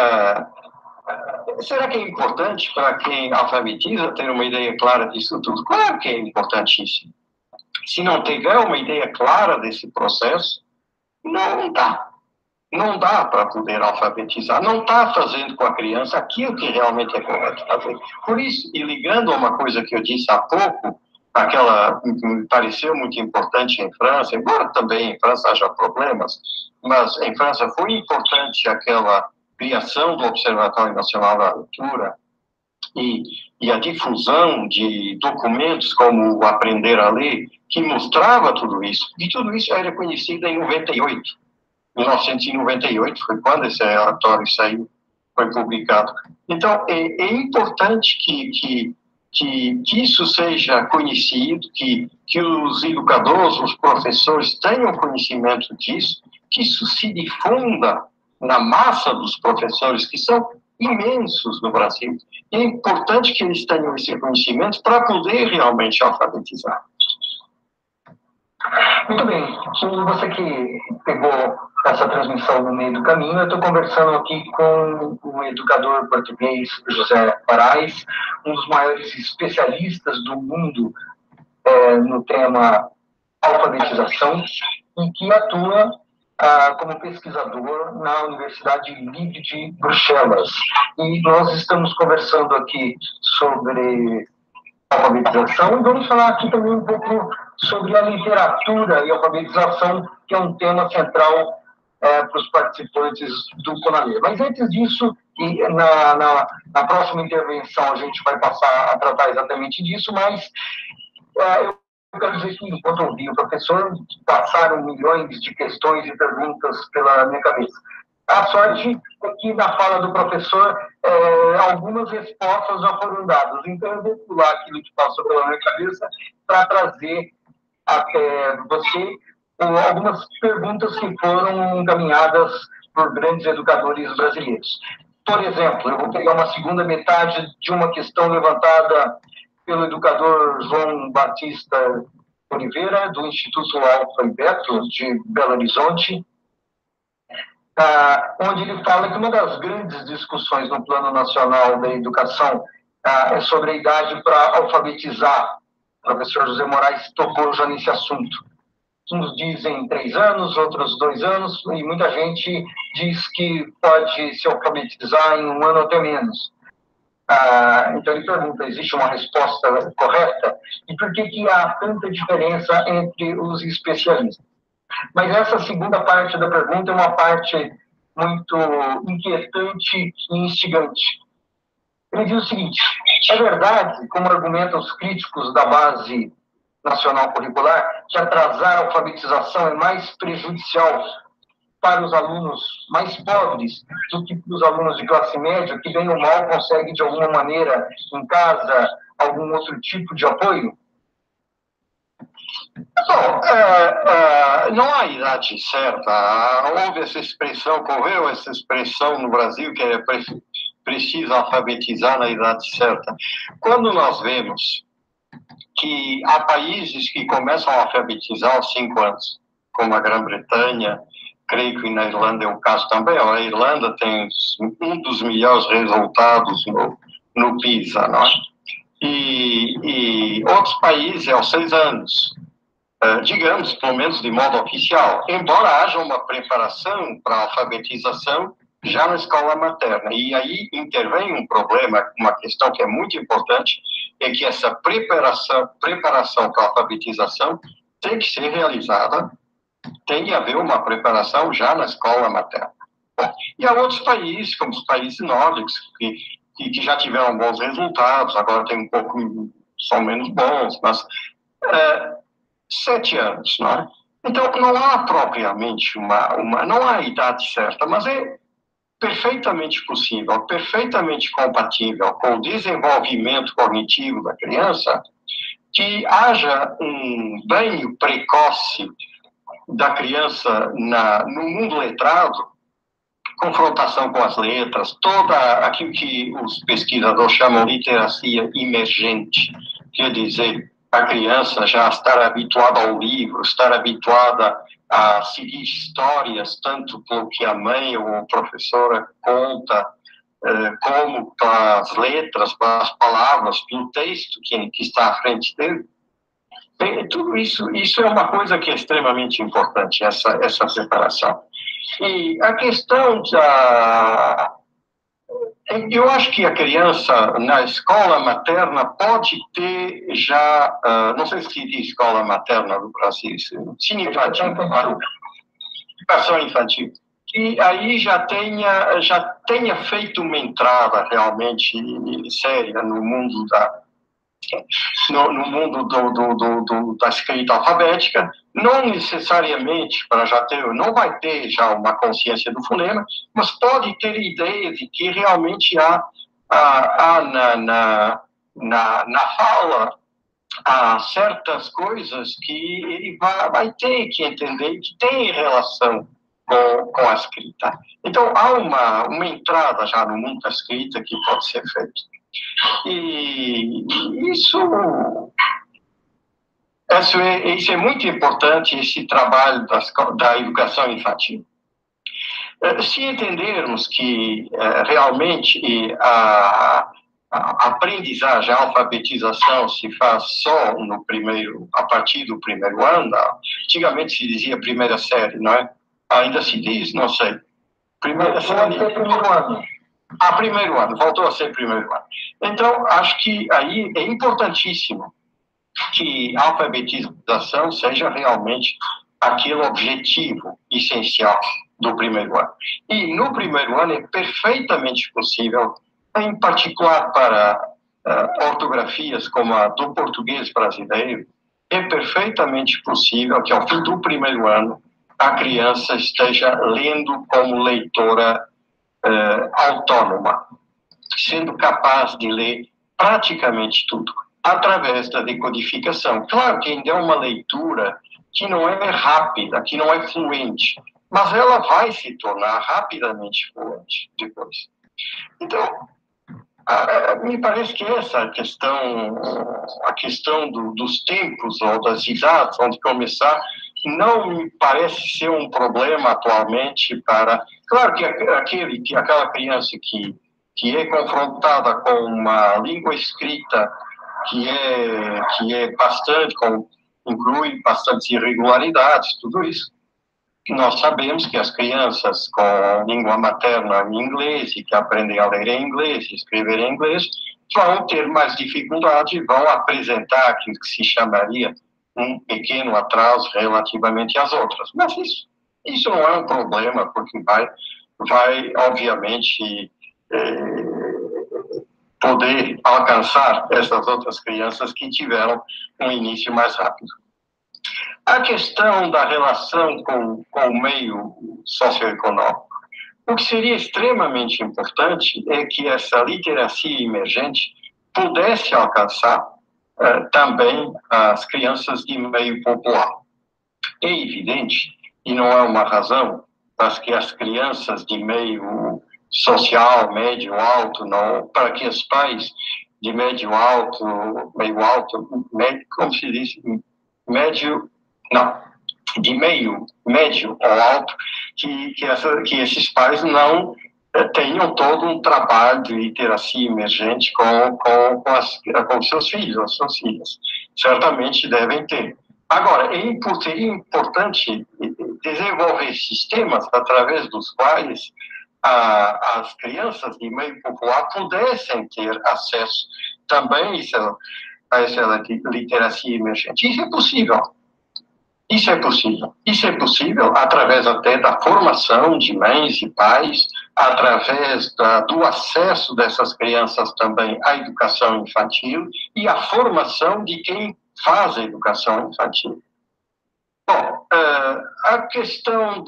será que é importante para quem alfabetiza ter uma ideia clara disso tudo? Claro que é importantíssimo. Se não tiver uma ideia clara desse processo, não dá. Não dá para poder alfabetizar. Não está fazendo com a criança aquilo que realmente é correto fazer. Por isso, e ligando a uma coisa que eu disse há pouco, aquela me pareceu muito importante em França, embora também em França haja problemas, mas em França foi importante aquela criação do Observatório Nacional da Leitura e a difusão de documentos como o Aprender a Ler, que mostrava tudo isso, e tudo isso era conhecido em 1998, foi quando esse relatório saiu, foi publicado. Então, é importante que isso seja conhecido, que os educadores, os professores tenham conhecimento disso, que isso se difunda na massa dos professores, que são imensos no Brasil. E é importante que eles tenham esse conhecimento para poder realmente alfabetizar. Muito bem. Você que pegou essa transmissão no meio do caminho, eu estou conversando aqui com o educador português José Parais, um dos maiores especialistas do mundo no tema alfabetização e que atua como pesquisador na Universidade Livre de Bruxelas. E nós estamos conversando aqui sobre alfabetização e vamos falar aqui também um pouco sobre a literatura e alfabetização, que é um tema central para os participantes do CONALER. Mas antes disso, e na próxima intervenção a gente vai passar a tratar exatamente disso, mas eu quero dizer que, enquanto ouvi o professor, passaram milhões de questões e perguntas pela minha cabeça. A sorte é que, na fala do professor, algumas respostas já foram dadas. Então, eu vou pular aquilo que passou pela minha cabeça para trazer até você algumas perguntas que foram encaminhadas por grandes educadores brasileiros. Por exemplo, eu vou pegar uma segunda metade de uma questão levantada pelo educador João Batista Oliveira, do Instituto Alfa e Beto, de Belo Horizonte, onde ele fala que uma das grandes discussões no Plano Nacional da Educação é sobre a idade para alfabetizar. O professor José Moraes tocou já nesse assunto. Uns dizem 3 anos, outros 2 anos, e muita gente diz que pode se alfabetizar em 1 ano ou até menos. Então ele pergunta, existe uma resposta correta? E por que há tanta diferença entre os especialistas? Mas essa segunda parte da pergunta é uma parte muito inquietante e instigante. Ele diz o seguinte: é verdade, como argumentam os críticos da base nacional curricular, que atrasar a alfabetização é mais prejudicial para os alunos mais pobres do que para os alunos de classe média, que bem ou mal conseguem, de alguma maneira, em casa, algum outro tipo de apoio? Bom, não há idade certa. Houve essa expressão, correu essa expressão no Brasil, que é preciso alfabetizar na idade certa. Quando nós vemos que há países que começam a alfabetizar aos 5 anos, como a Grã-Bretanha, creio que na Irlanda é o caso também. A Irlanda tem um dos melhores resultados no PISA, não é? E outros países é aos 6 anos, digamos, pelo menos de modo oficial, embora haja uma preparação para a alfabetização já na escola materna. E aí intervém um problema, uma questão que é muito importante, é que essa preparação para a alfabetização tem que ser realizada, tem que haver uma preparação já na escola materna. Bom, e há outros países, como os países nórdicos, que já tiveram bons resultados, agora tem um pouco, são menos bons, mas 7 anos, não é? Então, não há propriamente não há idade certa, mas é perfeitamente possível, perfeitamente compatível com o desenvolvimento cognitivo da criança, que haja um banho precoce da criança no mundo letrado, confrontação com as letras, toda aquilo que os pesquisadores chamam de literacia emergente, quer dizer, a criança já estar habituada ao livro, estar habituada a seguir histórias, tanto pelo que a mãe ou a professora conta, como pelas letras, pelas palavras, pelo texto que está à frente dele. Tudo isso é uma coisa que é extremamente importante, essa separação. E a questão eu acho que a criança na escola materna pode ter já, não sei se diz escola materna no Brasil, ensino infantil, educação infantil, que aí já tenha feito uma entrada realmente séria no mundo da escrita alfabética, não necessariamente não vai ter já uma consciência do fonema, mas pode ter ideia de que realmente há na fala há certas coisas que ele vai ter que entender que tem relação com a escrita. Então, há uma entrada já no mundo da escrita que pode ser feita. E isso é muito importante, esse trabalho da educação infantil. Se entendermos que realmente a aprendizagem, a alfabetização se faz só a partir do primeiro ano, antigamente se dizia primeira série, não é? Ainda se diz, não sei. Primeira série. Primeiro ano. Primeiro ano, voltou a ser primeiro ano. Então, acho que aí é importantíssimo que a alfabetização seja realmente aquele objetivo essencial do primeiro ano. E no primeiro ano é perfeitamente possível, em particular para ortografias como a do português brasileiro, é perfeitamente possível que ao fim do primeiro ano a criança esteja lendo como leitora autônoma, sendo capaz de ler praticamente tudo, através da decodificação. Claro que ainda é uma leitura que não é rápida, que não é fluente, mas ela vai se tornar rapidamente fluente depois. Então, me parece que essa a questão dos tempos ou das idades onde começar, não me parece ser um problema atualmente para... Claro que aquela criança que é confrontada com uma língua escrita que é bastante, inclui bastantes irregularidades, tudo isso. Nós sabemos que as crianças com língua materna em inglês e que aprendem a ler em inglês e escrever em inglês vão ter mais dificuldade e vão apresentar aquilo que se chamaria um pequeno atraso relativamente às outras. Mas isso não é um problema, porque vai obviamente, poder alcançar essas outras crianças que tiveram um início mais rápido. A questão da relação com o meio socioeconômico. O que seria extremamente importante é que essa literacia emergente pudesse alcançar também as crianças de meio popular. É evidente, e não é uma razão, para que as crianças de meio social, médio, alto, não, para que os pais de médio alto, como se diz? Médio, não, de meio, médio ou alto, que esses pais não tenham todo um trabalho de literacia emergente com seus filhos ou suas filhas. Certamente devem ter. Agora, seria importante desenvolver sistemas através dos quais as crianças de meio popular pudessem ter acesso também a essa literacia emergente. Isso é possível. Isso é possível através até da formação de mães e pais, através do acesso dessas crianças também à educação infantil e à formação de quem faz a educação infantil. Bom, a questão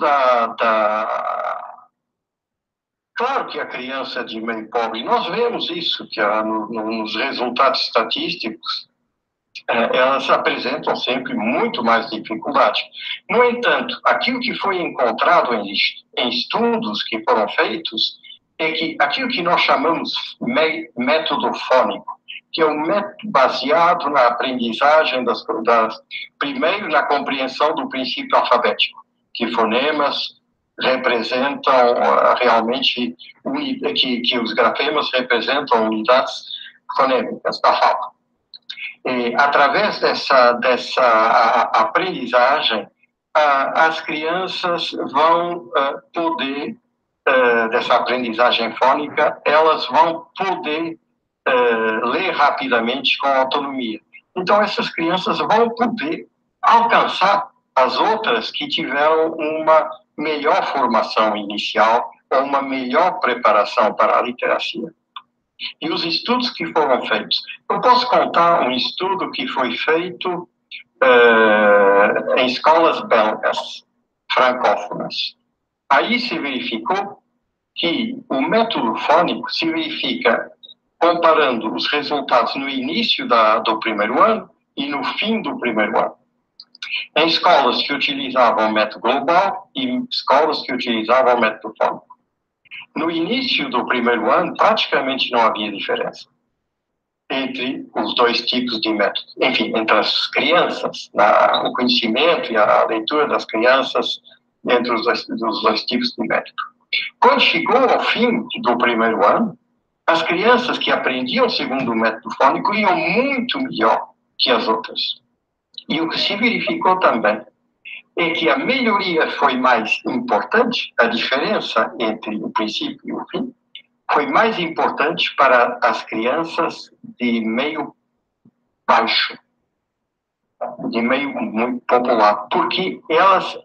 Claro que a criança de meio pobre, nós vemos isso, que nos resultados estatísticos, elas apresentam sempre muito mais dificuldade. No entanto, aquilo que foi encontrado em estudos que foram feitos é que aquilo que nós chamamos método fônico, que é um método baseado na aprendizagem primeiro na compreensão do princípio alfabético, que fonemas representam realmente, que os grafemas representam unidades fonêmicas da fala. Através dessa aprendizagem, as crianças vão poder, dessa aprendizagem fônica, elas vão poder ler rapidamente com autonomia. Então, essas crianças vão poder alcançar as outras que tiveram uma melhor formação inicial ou uma melhor preparação para a literacia. E os estudos que foram feitos, eu posso contar um estudo que foi feito em escolas belgas, francófonas. Aí se verificou que o método fônico se verifica comparando os resultados no início do primeiro ano e no fim do primeiro ano. Em escolas que utilizavam o método global e escolas que utilizavam o método fônico. No início do primeiro ano, praticamente não havia diferença entre os dois tipos de método. Enfim, entre as crianças, o conhecimento e a leitura das crianças entre os dois tipos de método. Quando chegou ao fim do primeiro ano, as crianças que aprendiam segundo o método fônico iam muito melhor que as outras. E o que se verificou também é que a melhoria foi mais importante, a diferença entre o princípio e o fim, foi mais importante para as crianças de meio baixo, de meio muito popular, porque elas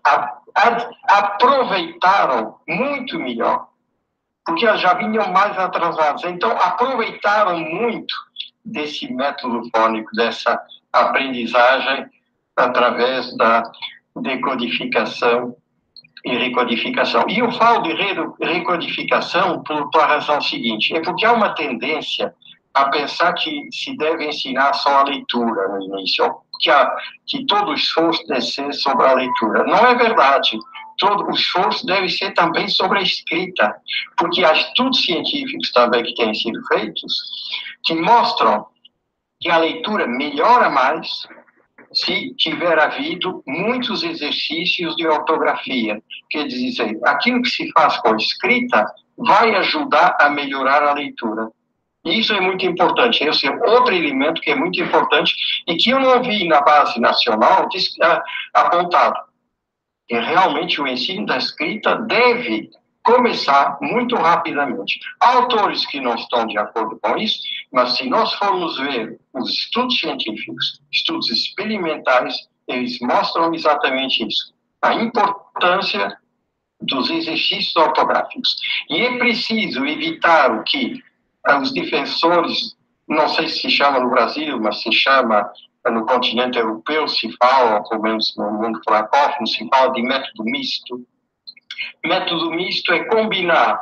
aproveitaram muito melhor, porque elas já vinham mais atrasadas, então aproveitaram muito desse método fônico, dessa aprendizagem através da decodificação e recodificação. E eu falo de recodificação por a razão seguinte, é porque há uma tendência a pensar que se deve ensinar só a leitura no início, que todo o esforço deve ser sobre a leitura. Não é verdade. Todo o esforço deve ser também sobre a escrita, porque há estudos científicos também que têm sido feitos que mostram que a leitura melhora mais se tiver havido muitos exercícios de ortografia. Quer dizer, aquilo que se faz com a escrita vai ajudar a melhorar a leitura. Isso é muito importante. Esse é outro elemento que é muito importante e que eu não vi na base nacional apontado. E realmente o ensino da escrita deve começar muito rapidamente. Há autores que não estão de acordo com isso, mas se nós formos ver os estudos científicos, estudos experimentais, eles mostram exatamente isso. A importância dos exercícios ortográficos. E é preciso evitar o que os defensores, não sei se chama no Brasil, mas se chama no continente europeu, se fala, pelo menos no mundo francófono, se fala de método misto. Método misto é combinar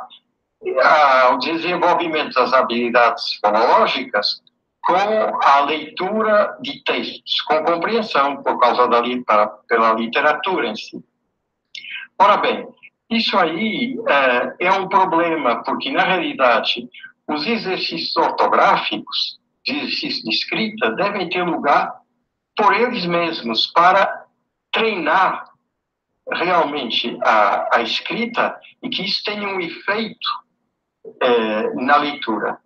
o desenvolvimento das habilidades fonológicas com a leitura de textos, com compreensão por causa pela literatura em si. Ora bem, isso aí é um problema, porque na realidade os exercícios ortográficos, os exercícios de escrita, devem ter lugar por eles mesmos para treinar realmente a escrita e que isso tenha um efeito na leitura.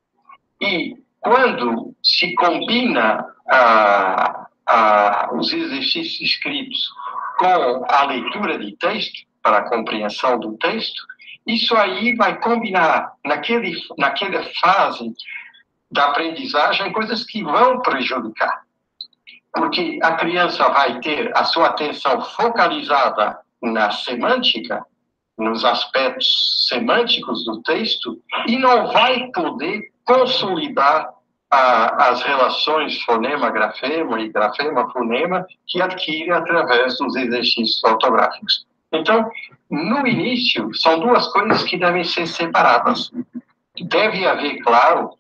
E quando se combina os exercícios escritos com a leitura de texto, para a compreensão do texto, isso aí vai combinar naquela fase da aprendizagem coisas que vão prejudicar. Porque a criança vai ter a sua atenção focalizada na semântica, nos aspectos semânticos do texto, e não vai poder consolidar as relações fonema-grafema e grafema-fonema que adquire através dos exercícios ortográficos. Então, no início, são duas coisas que devem ser separadas. Deve haver, claro,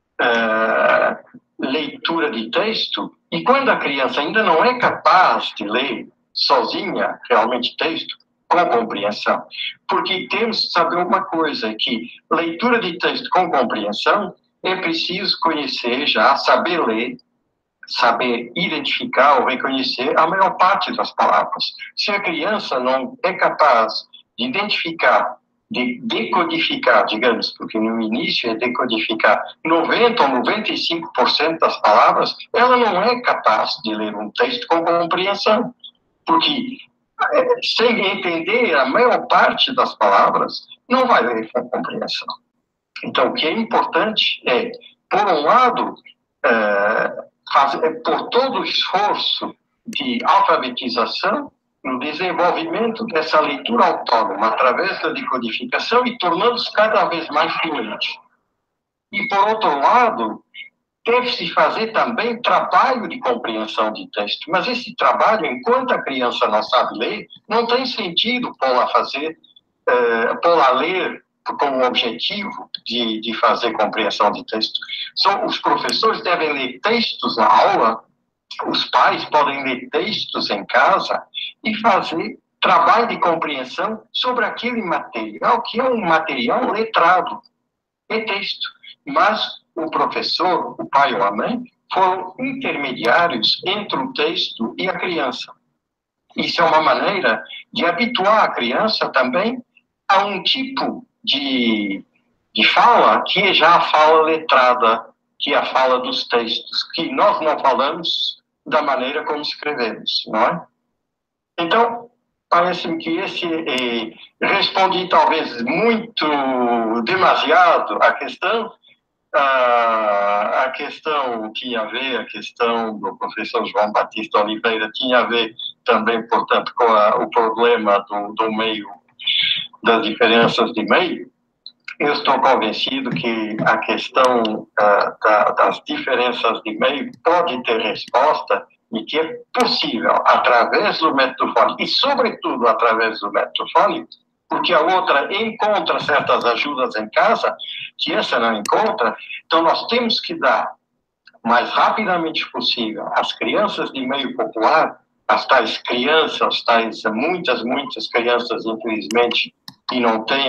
leitura de texto, e quando a criança ainda não é capaz de ler sozinha, realmente, texto, com compreensão. Porque temos que saber uma coisa, que leitura de texto com compreensão é preciso conhecer já, saber ler, saber identificar ou reconhecer a maior parte das palavras. Se a criança não é capaz de identificar, de decodificar, digamos, porque no início é decodificar 90% ou 95% das palavras, ela não é capaz de ler um texto com compreensão, porque sem entender a maior parte das palavras, não vai ler com compreensão. Então, o que é importante é, por um lado, por todo o esforço de alfabetização, no desenvolvimento dessa leitura autônoma, através da decodificação e tornando-se cada vez mais fluente. E, por outro lado, deve-se fazer também trabalho de compreensão de texto. Mas esse trabalho, enquanto a criança não sabe ler, não tem sentido pô-la a ler como objetivo de fazer compreensão de texto. Os professores devem ler textos na aula, os pais podem ler textos em casa e fazer trabalho de compreensão sobre aquele material, que é um material letrado, é texto. Mas o professor, o pai ou a mãe, foram intermediários entre o texto e a criança. Isso é uma maneira de habituar a criança também a um tipo de fala que é já a fala letrada, que é a fala dos textos, que nós não falamos da maneira como escrevemos, não é? Então, parece-me que esse respondi talvez muito, demasiado à questão. A questão tinha a ver, a questão do professor João Batista Oliveira tinha a ver também, portanto, com o problema do meio, das diferenças de meio. Eu estou convencido que a questão das diferenças de meio pode ter resposta e que é possível, através do método fônico, e sobretudo através do método fônico, porque a outra encontra certas ajudas em casa, que essa não encontra. Então, nós temos que dar, mais rapidamente possível, às crianças de meio popular, as tais crianças, muitas crianças, infelizmente, que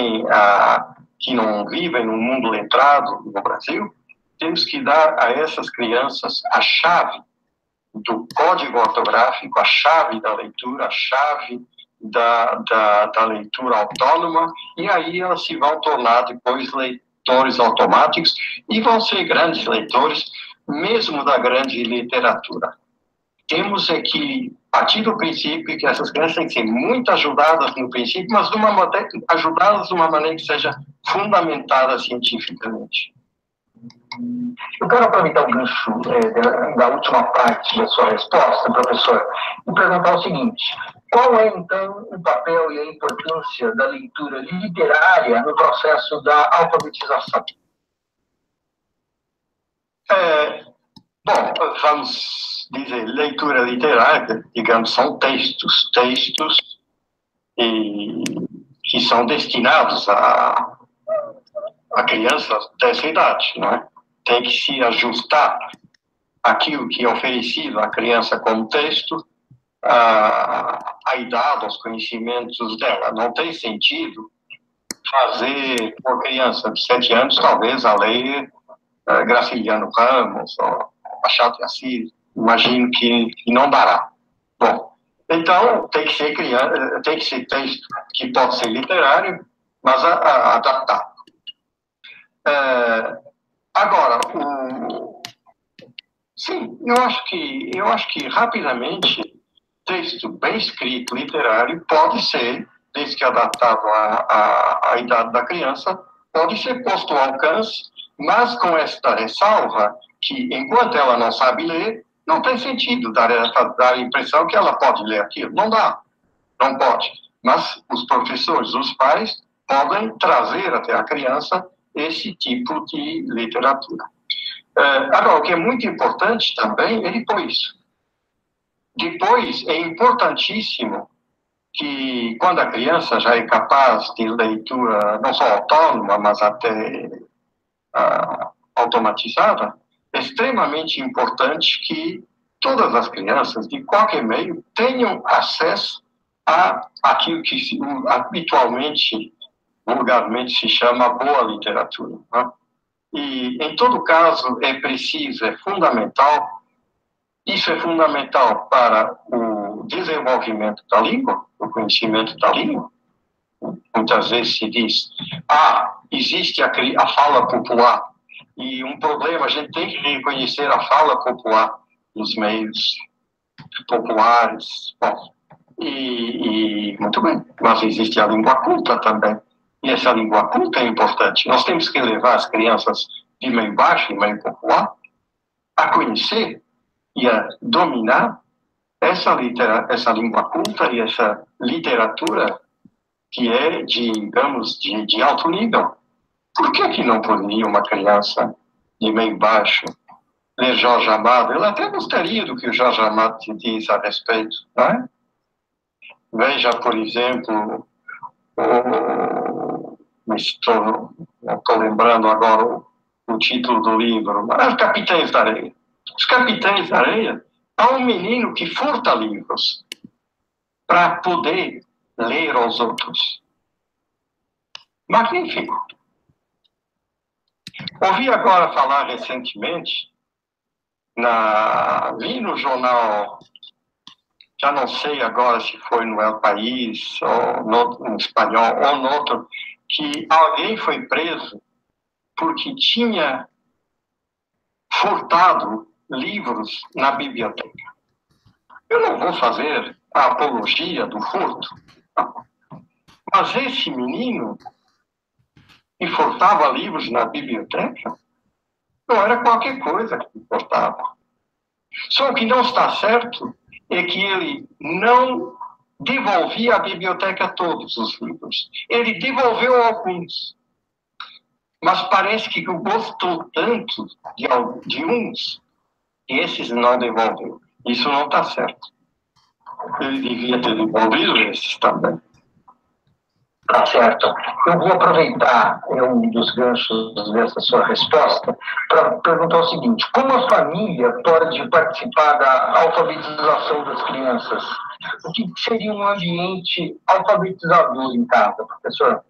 não vivem no mundo letrado no Brasil, temos que dar a essas crianças a chave do código ortográfico, a chave da leitura, a chave da leitura autônoma, e aí elas se vão tornar depois leitores automáticos e vão ser grandes leitores, mesmo da grande literatura. Temos que partir do princípio que essas crianças têm que ser muito ajudadas no princípio, mas ajudadas de uma maneira que seja fundamentada cientificamente. Eu quero aproveitar o gancho da última parte da sua resposta, professor, e perguntar o seguinte: qual é, então, o papel e a importância da leitura literária no processo da alfabetização? Bom, vamos dizer, leitura literária, digamos, são textos que são destinados a crianças dessa idade, não é? Tem que se ajustar aquilo que é oferecido à criança como texto, à idade, aos conhecimentos dela. Não tem sentido fazer por criança de 7 anos, talvez, a ler Graciliano Ramos ou Machado de Assis. Imagino que não dará. Bom, então tem que ser texto que pode ser literário, mas adaptado. Agora, sim, eu acho que rapidamente texto bem escrito, literário, pode ser, desde que adaptado à idade da criança, pode ser posto ao alcance, mas com esta ressalva que, enquanto ela não sabe ler, não tem sentido dar a impressão que ela pode ler aquilo. Não dá, não pode. Mas os professores, os pais, podem trazer até a criança esse tipo de literatura. Agora, o que é muito importante também é depois. Depois, é importantíssimo que, quando a criança já é capaz de leitura não só autônoma, mas até automatizada, é extremamente importante que todas as crianças, de qualquer meio, tenham acesso a aquilo que habitualmente, vulgarmente, se chama boa literatura. Né? E, em todo caso, é preciso, é fundamental, isso é fundamental para o desenvolvimento da língua, o conhecimento da língua. Muitas vezes se diz, existe a fala popular, e um problema, a gente tem que reconhecer a fala popular nos meios populares. Bom, e muito bem, mas existe a língua culta também. E essa língua culta é importante. Nós temos que levar as crianças de meio baixo e meio popular a conhecer e a dominar essa língua culta e essa literatura que é, digamos, de alto nível. Por que não poderia uma criança de meio baixo ler Jorge Amado? Eu até gostaria do que o Jorge Amado diz a respeito, não é? Veja, por exemplo, não estou lembrando agora o título do livro, Os Capitães da Areia. Os Capitães da Areia, há um menino que furta livros para poder ler aos outros. Magnífico. Ouvi agora falar recentemente, vi no jornal, já não sei agora se foi no El País, ou no Espanhol, ou no outro, que alguém foi preso porque tinha furtado livros na biblioteca. Eu não vou fazer a apologia do furto, não. Mas esse menino que furtava livros na biblioteca não era qualquer coisa que furtava. Só o que não está certo é que ele não devolvia à biblioteca todos os livros. Ele devolveu alguns. Mas parece que gostou tanto de uns que esses não devolveu. Isso não está certo. Ele devia ter devolvido esses também. Tá certo. Eu vou aproveitar um dos ganchos dessa sua resposta para perguntar o seguinte: como a família pode participar da alfabetização das crianças? O que seria um ambiente alfabetizador em casa, professor?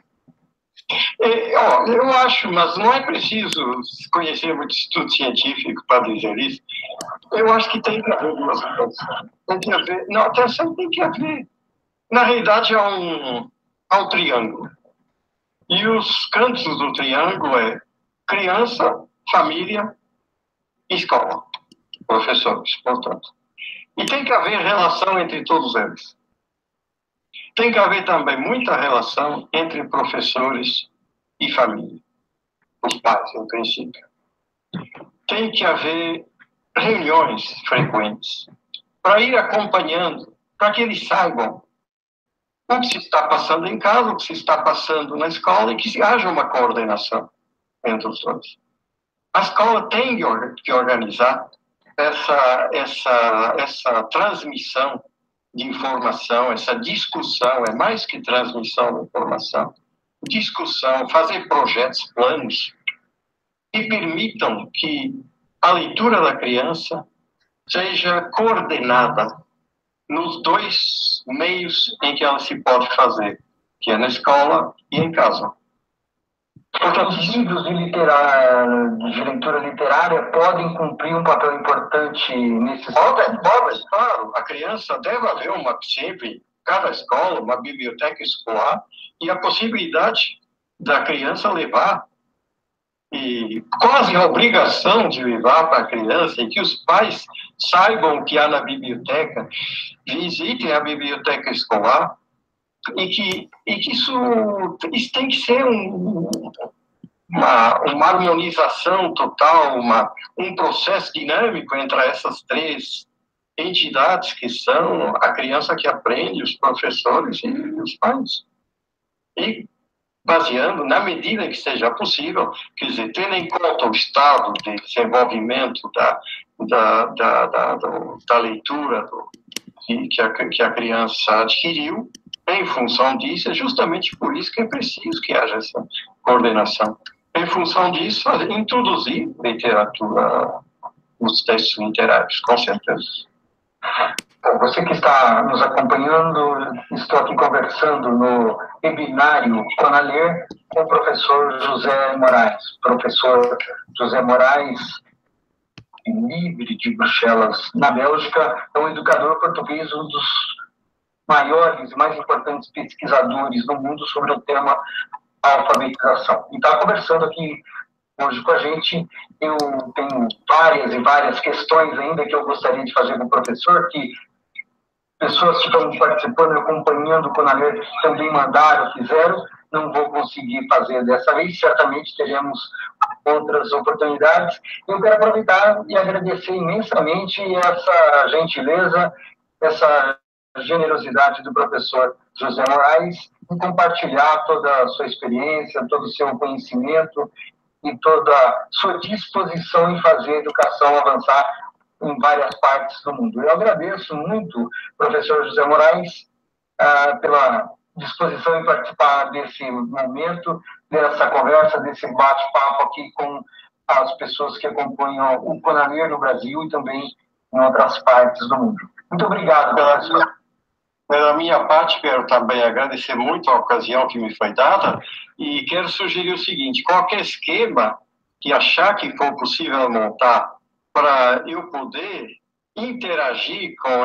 Eu acho, mas não é preciso conhecer muito estudo científico para dizer isso. Eu acho que tem que haver duas coisas. Tem que haver. Não, atenção, tem que haver. Na realidade, há um triângulo. E os cantos do triângulo é criança, família, escola, professores, portanto. E tem que haver relação entre todos eles. Tem que haver também muita relação entre professores e família, os pais, em princípio. Tem que haver reuniões frequentes para ir acompanhando, para que eles saibam o que se está passando em casa, o que se está passando na escola e que haja uma coordenação entre os dois. A escola tem que organizar essa transmissão de informação, essa discussão, é mais que transmissão de informação, discussão, fazer projetos, planos que permitam que a leitura da criança seja coordenada nos dois meios em que ela se pode fazer, que é na escola e em casa. Portanto, os livros de leitura literária podem cumprir um papel importante nesse... Pode, claro. A criança deve haver sempre, cada escola, uma biblioteca escolar, e a possibilidade da criança levar, e quase a obrigação de levar para a criança, e que os pais saibam o que há na biblioteca, visitem a biblioteca escolar, e que isso tem que ser uma harmonização total, um processo dinâmico entre essas três entidades que são a criança que aprende, os professores e os pais. E baseando, na medida que seja possível, quer dizer, tendo em conta o estado de desenvolvimento da leitura que a criança adquiriu, em função disso, é justamente por isso que é preciso que haja essa coordenação. Em função disso, introduzir literatura nos textos literários, com certeza. Bom, você que está nos acompanhando, estou aqui conversando no webinário Conaler com o professor José Moraes. Professor José Moraes, livre de Bruxelas, na Bélgica, é um educador português, um dos maiores e mais importantes pesquisadores do mundo sobre o tema alfabetização. E está conversando aqui hoje com a gente. Eu tenho várias e várias questões ainda que eu gostaria de fazer com o professor, que pessoas que estão participando, acompanhando o Conaler também mandaram, fizeram. Não vou conseguir fazer dessa vez, certamente teremos outras oportunidades. Eu quero aproveitar e agradecer imensamente essa gentileza, essa generosidade do professor José Moraes em compartilhar toda a sua experiência, todo o seu conhecimento e toda a sua disposição em fazer a educação avançar em várias partes do mundo. Eu agradeço muito, professor José Moraes, pela disposição em participar desse momento, dessa conversa, desse bate-papo aqui com as pessoas que acompanham o Conaler no Brasil e também em outras partes do mundo. Muito obrigado, professor. Pela minha parte, quero também agradecer muito a ocasião que me foi dada e quero sugerir o seguinte: qualquer esquema que achar que for possível montar para eu poder interagir com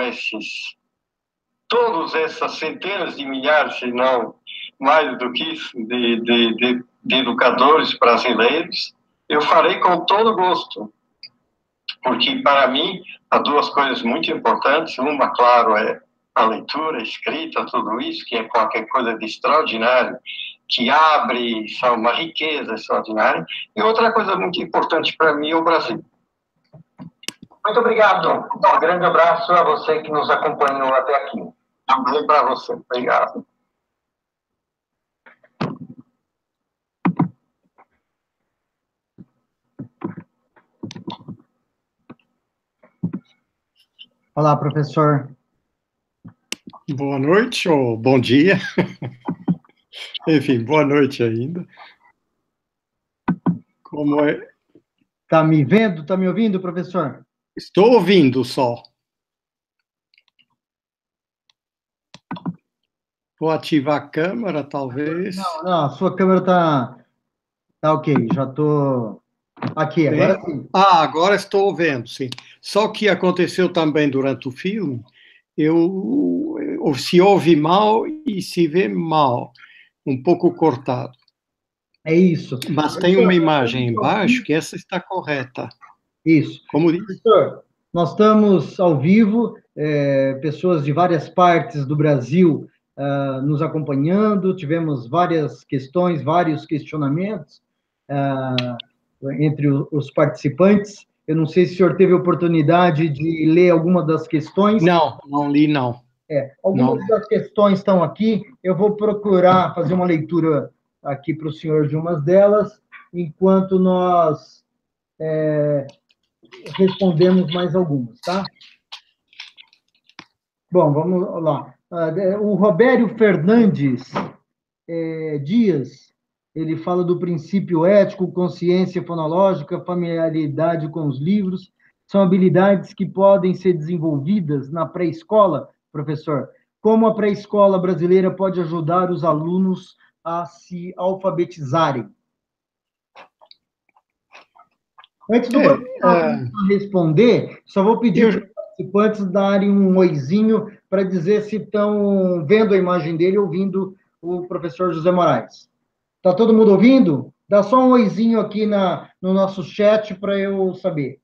todas essas centenas de milhares, se não mais do que isso, de educadores brasileiros, eu farei com todo gosto. Porque, para mim, há duas coisas muito importantes. Uma, claro, é a leitura, a escrita, tudo isso, que é qualquer coisa de extraordinário, que abre uma riqueza extraordinária. E outra coisa muito importante para mim é o Brasil. Muito obrigado. Um grande abraço a você que nos acompanhou até aqui. Também para você. Obrigado. Olá, professor. Boa noite ou bom dia. Enfim, boa noite ainda. Como é? Está me vendo? Está me ouvindo, professor? Estou ouvindo só. Vou ativar a câmera, talvez. Não, a sua câmera tá ok. Já estou aqui, agora sim. Agora estou vendo, sim. Só que aconteceu também durante o filme, se ouve mal e se vê mal, um pouco cortado. É isso. Mas tem uma imagem embaixo que essa está correta. Isso. Como diz? Professor, nós estamos ao vivo, pessoas de várias partes do Brasil nos acompanhando, tivemos várias questões, vários questionamentos entre os participantes. Eu não sei se o senhor teve a oportunidade de ler alguma das questões. Não, não li, não. Algumas das questões estão aqui, eu vou procurar fazer uma leitura aqui para o senhor de umas delas, enquanto nós respondemos mais algumas, tá? Bom, vamos lá. O Robério Fernandes Dias, ele fala do princípio ético, consciência fonológica, familiaridade com os livros, são habilidades que podem ser desenvolvidas na pré-escola, professor. Como a pré-escola brasileira pode ajudar os alunos a se alfabetizarem? Antes do professor responder, só vou pedir para os participantes darem um oizinho para dizer se estão vendo a imagem dele ou ouvindo o professor José Moraes. Está todo mundo ouvindo? Dá só um oizinho aqui no nosso chat para eu saber.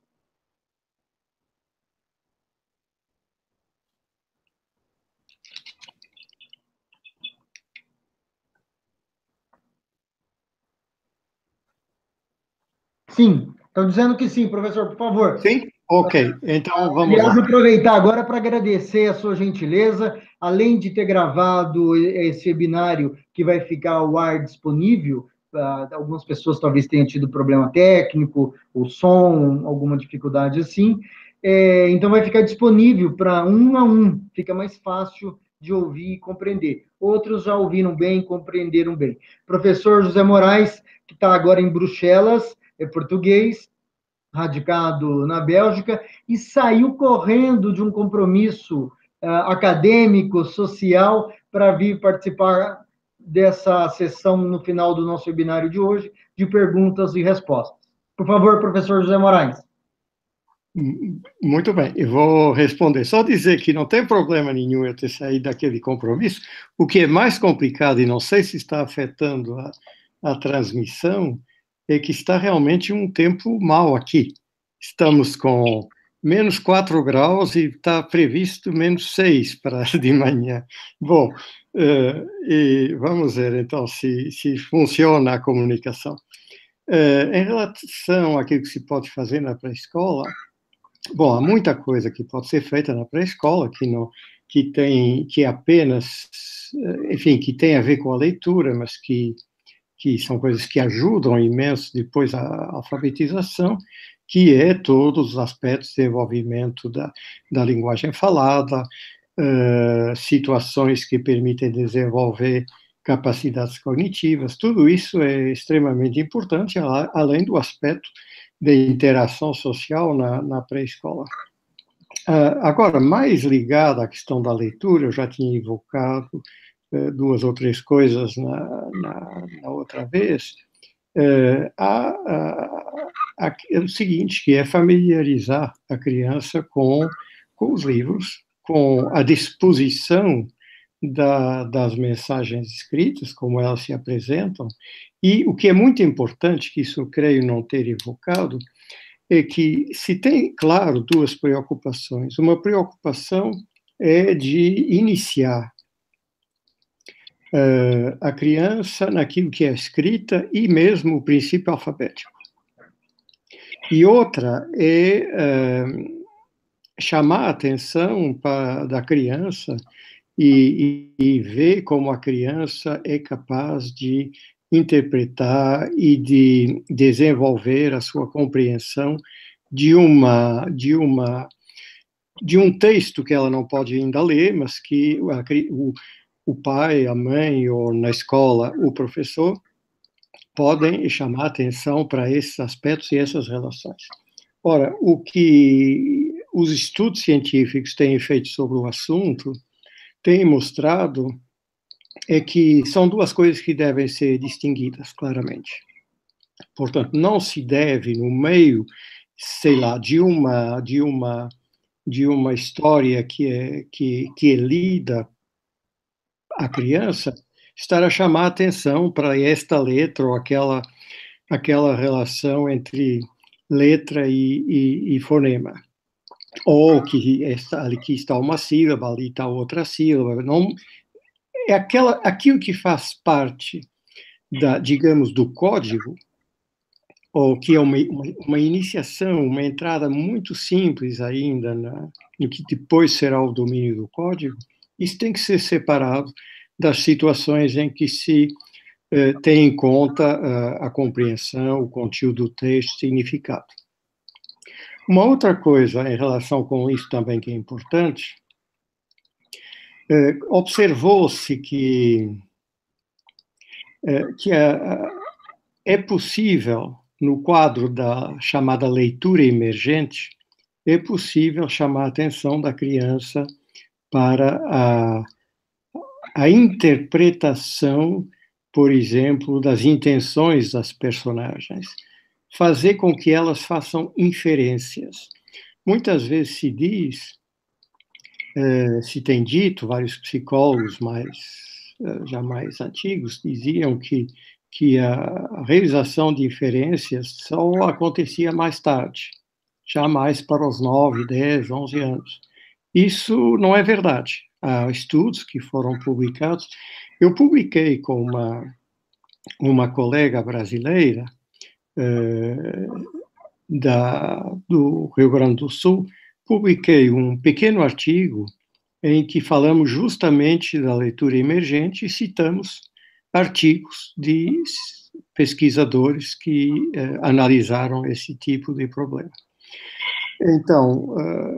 Sim, estão dizendo que sim, professor, por favor. Sim? Ok, então vamos Aliás, lá. aproveitar agora para agradecer a sua gentileza, além de ter gravado esse webinário que vai ficar ao ar disponível, algumas pessoas talvez tenham tido problema técnico, o som, alguma dificuldade assim, então vai ficar disponível para um a um, fica mais fácil de ouvir e compreender. Outros já ouviram bem, compreenderam bem. Professor José Moraes, que está agora em Bruxelas, é português, radicado na Bélgica, e saiu correndo de um compromisso acadêmico, social, para vir participar dessa sessão no final do nosso webinário de hoje, de perguntas e respostas. Por favor, professor José Moraes. Muito bem, eu vou responder. Só dizer que não tem problema nenhum eu ter saído daquele compromisso. O que é mais complicado, e não sei se está afetando a transmissão, é que está realmente um tempo mau aqui. Estamos com menos 4 graus e está previsto menos 6 para de manhã. Bom, e vamos ver então se funciona a comunicação. Em relação àquilo que se pode fazer na pré-escola, bom, há muita coisa que pode ser feita na pré-escola que apenas, enfim, que tem a ver com a leitura, mas que são coisas que ajudam imenso depois a alfabetização, que é todos os aspectos de desenvolvimento da linguagem falada, situações que permitem desenvolver capacidades cognitivas, tudo isso é extremamente importante, além do aspecto de interação social na pré-escola. Agora, mais ligado à questão da leitura, eu já tinha evocado 2 ou 3 coisas na outra vez, é o seguinte, que é familiarizar a criança com os livros, com a disposição das mensagens escritas, como elas se apresentam, e o que é muito importante, que isso eu creio não ter evocado, é que se tem, claro, 2 preocupações. Uma preocupação é de iniciar a criança naquilo que é escrita e mesmo o princípio alfabético. E outra é chamar a atenção da criança e ver como a criança é capaz de interpretar e de desenvolver a sua compreensão de um texto que ela não pode ainda ler, mas que o pai, a mãe, ou na escola, o professor, podem chamar atenção para esses aspectos e essas relações. Ora, o que os estudos científicos têm feito sobre o assunto têm mostrado é que são 2 coisas que devem ser distinguidas claramente. Portanto, não se deve, no meio, sei lá, de uma história que é lida à criança, estar a chamar a atenção para esta letra ou aquela relação entre letra e fonema. Ou que aqui está uma sílaba, ali está outra sílaba. Não, é aquilo que faz parte, digamos, do código, ou que é uma iniciação, uma entrada muito simples ainda no que depois será o domínio do código. Isso tem que ser separado das situações em que se tem em conta a compreensão, o conteúdo do texto, significado. Uma outra coisa em relação com isso também que é importante, observou-se que é possível, no quadro da chamada leitura emergente, é possível chamar a atenção da criança para a interpretação, por exemplo, das intenções das personagens, fazer com que elas façam inferências. Muitas vezes se diz, se tem dito, vários psicólogos já mais antigos diziam que a realização de inferências só acontecia mais tarde, jamais para os 9, 10, 11 anos. Isso não é verdade. Há estudos que foram publicados. Eu publiquei com uma colega brasileira, do Rio Grande do Sul, publiquei um pequeno artigo em que falamos justamente da leitura emergente e citamos artigos de pesquisadores que analisaram esse tipo de problema. Então,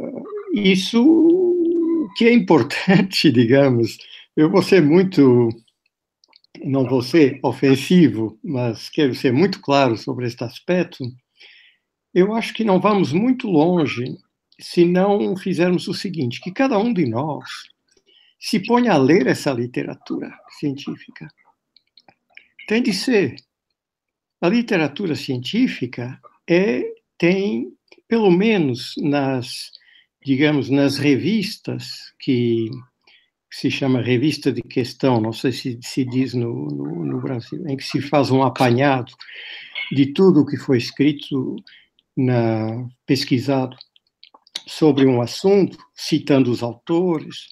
isso que é importante, digamos, eu vou ser muito, não vou ser ofensivo, mas quero ser muito claro sobre este aspecto. Eu acho que não vamos muito longe se não fizermos o seguinte, que cada um de nós se ponha a ler essa literatura científica. Tem de ser. A literatura científica tem, pelo menos digamos, nas revistas que se chama revista de questão, não sei se diz no Brasil, em que se faz um apanhado de tudo o que foi escrito, pesquisado sobre um assunto, citando os autores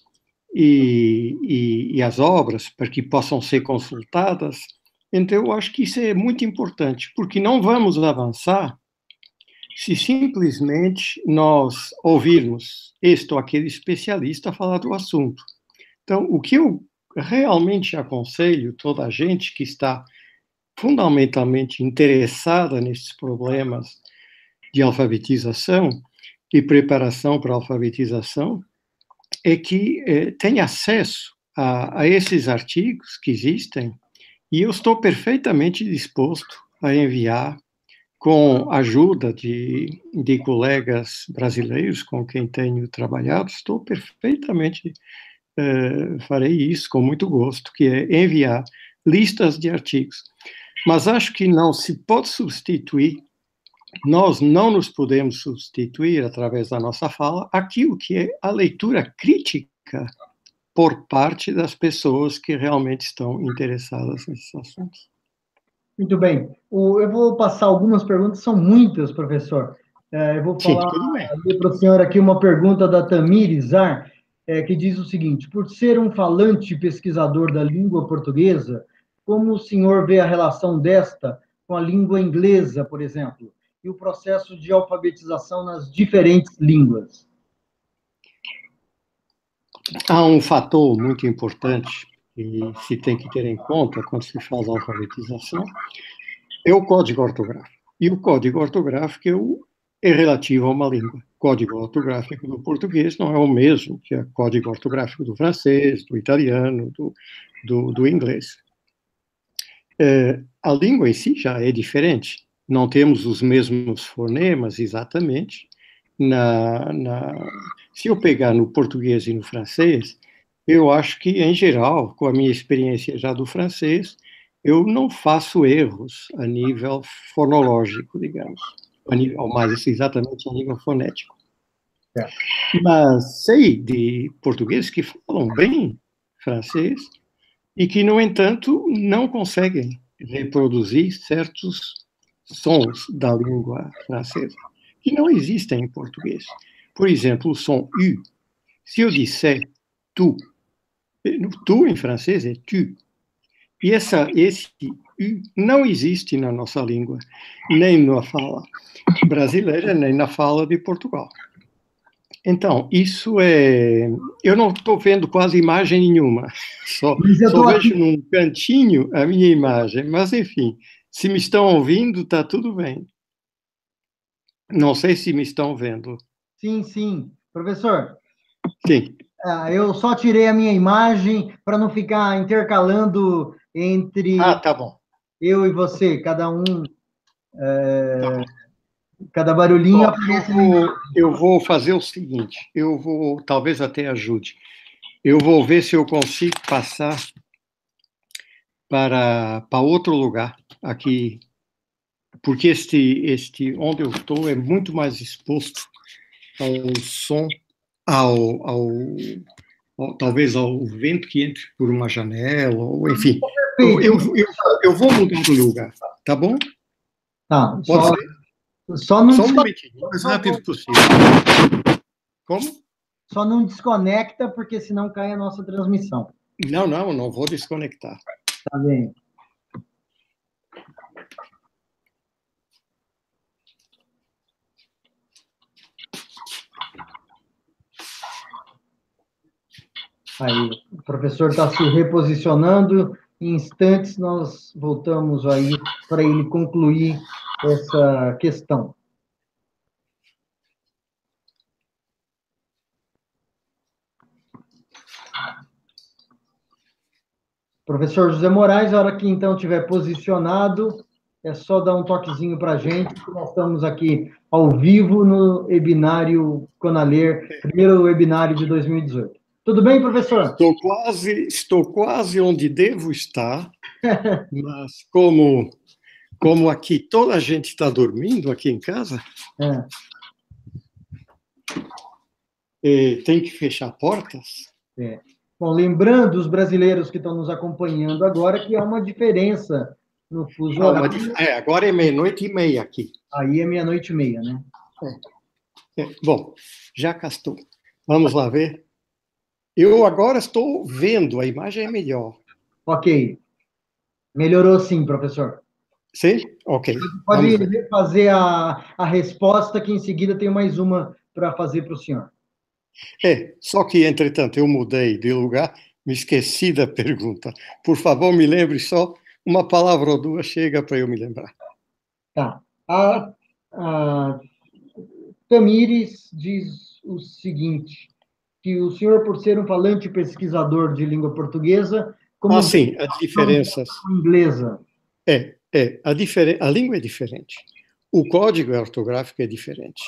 e as obras para que possam ser consultadas. Então, eu acho que isso é muito importante, porque não vamos avançar se simplesmente nós ouvirmos este ou aquele especialista falar do assunto. Então, o que eu realmente aconselho toda a gente que está fundamentalmente interessada nesses problemas de alfabetização e preparação para a alfabetização é que tenha acesso a esses artigos que existem, e eu estou perfeitamente disposto a enviar, com a ajuda de colegas brasileiros com quem tenho trabalhado, estou perfeitamente, farei isso com muito gosto, que é enviar listas de artigos. Mas acho que não se pode substituir, nós não nos podemos substituir, através da nossa fala, aquilo que é a leitura crítica por parte das pessoas que realmente estão interessadas nesses assuntos. Muito bem. Eu vou passar algumas perguntas, são muitas, professor. Eu vou falar para o senhor aqui uma pergunta da Tamirizar, que diz o seguinte: por ser um falante pesquisador da língua portuguesa, como o senhor vê a relação desta com a língua inglesa, por exemplo, e o processo de alfabetização nas diferentes línguas? Há um fator muito importante que se tem que ter em conta quando se faz a alfabetização, é o código ortográfico. E o código ortográfico é relativo a uma língua. O código ortográfico do português não é o mesmo que o código ortográfico do francês, do italiano, do inglês. A língua em si já é diferente. Não temos os mesmos fonemas exatamente. Se eu pegar no português e no francês, eu acho que, em geral, com a minha experiência já do francês, eu não faço erros a nível fonológico, digamos, ou mais exatamente a nível fonético. Mas sei de portugueses que falam bem francês e que, no entanto, não conseguem reproduzir certos sons da língua francesa, que não existem em português. Por exemplo, o som U. Se eu disser tu em francês é tu. E esse U não existe na nossa língua, nem na fala brasileira, nem na fala de Portugal. Então, isso é... Eu não estou vendo quase imagem nenhuma, só vejo num cantinho a minha imagem, mas, enfim, se me estão ouvindo, está tudo bem. Não sei se me estão vendo. Sim, sim. Professor? Sim. Eu só tirei a minha imagem para não ficar intercalando entre tá bom. Eu e você, cada um... Cada barulhinho aparece. Eu vou fazer o seguinte, talvez até ajude. Eu vou ver se eu consigo passar para outro lugar aqui, porque este onde eu estou é muito mais exposto ao som, talvez ao vento que entre por uma janela, ou enfim. Eu vou mudar de lugar, tá bom? Tá, pode ser? Só não um minutinho, o mais rápido possível. Como? Só não desconecta, porque senão cai a nossa transmissão. Não vou desconectar. Tá bem. Aí, o professor está se reposicionando. Em instantes, nós voltamos aí para ele concluir essa questão. Professor José Moraes, a hora que então estiver posicionado, é só dar um toquezinho para a gente, que nós estamos aqui ao vivo no webinário Conaler, primeiro webinário de 2018. Tudo bem, professor? Estou quase onde devo estar, mas como aqui toda a gente está dormindo aqui em casa, tem que fechar portas. Bom, lembrando os brasileiros que estão nos acompanhando agora que há uma diferença no fuso horário. Agora é 00:30 aqui. Aí é 00:30, né? Bom, já cá estou. Vamos lá ver. Eu agora estou vendo, a imagem é melhor. Ok. Melhorou sim, professor. Sim? Ok. Pode fazer a resposta, que em seguida tem mais uma para fazer para o senhor. Só que, entretanto, eu mudei de lugar, me esqueci da pergunta. Por favor, me lembre só, uma palavra ou duas chega para eu me lembrar. Tá. A Tamires diz o seguinte, que o senhor, por ser um falante e pesquisador de língua portuguesa, como sim, as diferenças. Inglesa. A língua é diferente. O código ortográfico é diferente.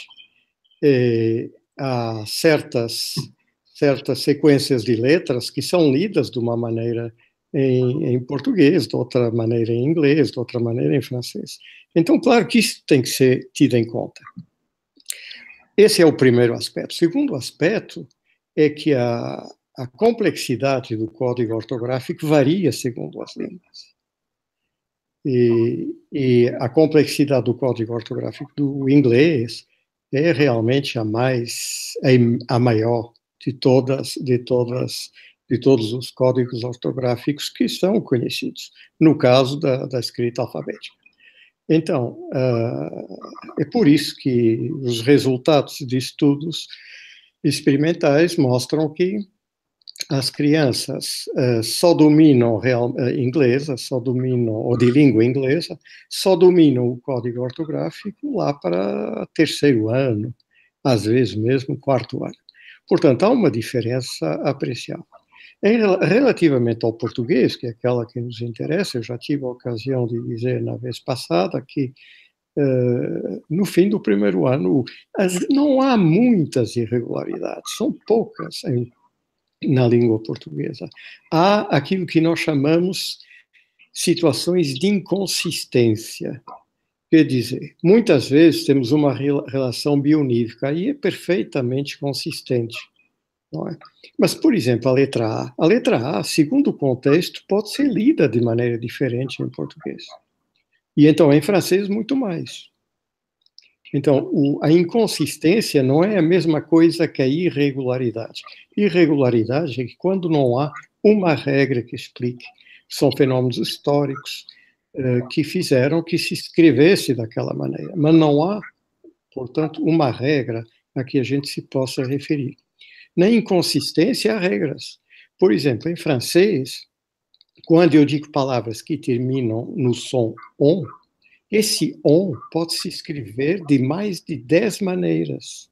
Há certas sequências de letras que são lidas de uma maneira em português, de outra maneira em inglês, de outra maneira em francês. Então, claro que isso tem que ser tido em conta. Esse é o primeiro aspecto. O segundo aspecto é que a complexidade do código ortográfico varia segundo as línguas. E a complexidade do código ortográfico do inglês é realmente a maior de todos os códigos ortográficos que são conhecidos, no caso da escrita alfabética. Então, é por isso que os resultados de estudos experimentais mostram que as crianças só dominam inglês, ou de língua inglesa, só dominam o código ortográfico lá para terceiro ano, às vezes mesmo quarto ano. Portanto, há uma diferença apreciável. Relativamente ao português, que é aquela que nos interessa, eu já tive a ocasião de dizer na vez passada que no fim do primeiro ano não há muitas irregularidades, são poucas na língua portuguesa. Há aquilo que nós chamamos situações de inconsistência. Quer dizer, muitas vezes temos uma relação bionívoca, aí é perfeitamente consistente. Não é? Mas, por exemplo, a letra A, segundo o contexto, pode ser lida de maneira diferente em português. E então, em francês, muito mais. Então, a inconsistência não é a mesma coisa que a irregularidade. Irregularidade é que quando não há uma regra que explique, são fenômenos históricos que fizeram que se escrevesse daquela maneira. Mas não há, portanto, uma regra a que a gente se possa referir. Na inconsistência há regras. Por exemplo, em francês, quando eu digo palavras que terminam no som on, esse on pode se escrever de mais de 10 maneiras.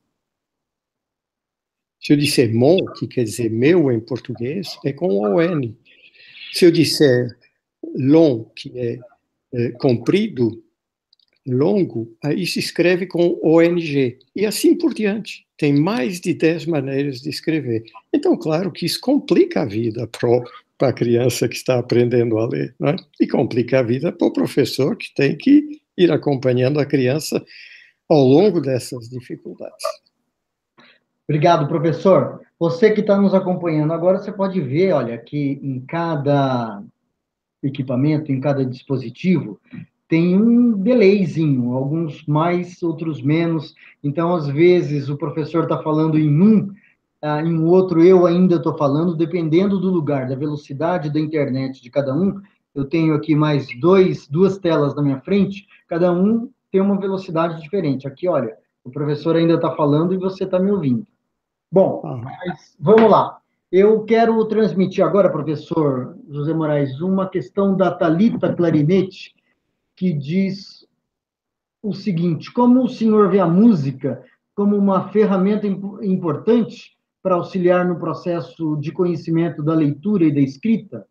Se eu disser mon, que quer dizer meu em português, é com on. Se eu disser long, que é comprido, longo, aí se escreve com ONG. E assim por diante. Tem mais de 10 maneiras de escrever. Então, claro que isso complica a vida para a criança que está aprendendo a ler, não é? E complica a vida para o professor que tem que ir acompanhando a criança ao longo dessas dificuldades. Obrigado, professor. Você que está nos acompanhando agora, você pode ver, olha, que em cada equipamento, em cada dispositivo, tem um delayzinho, alguns mais, outros menos. Então, às vezes, o professor está falando em outro eu ainda estou falando, dependendo do lugar, da velocidade da internet de cada um. Eu tenho aqui mais duas telas na minha frente, cada um tem uma velocidade diferente. Aqui, olha, o professor ainda está falando e você está me ouvindo. Bom, mas vamos lá. Eu quero transmitir agora, professor José Moraes, uma questão da Thalita Clarinete, que diz o seguinte: como o senhor vê a música como uma ferramenta importante para auxiliar no processo de conhecimento da leitura e da escrita?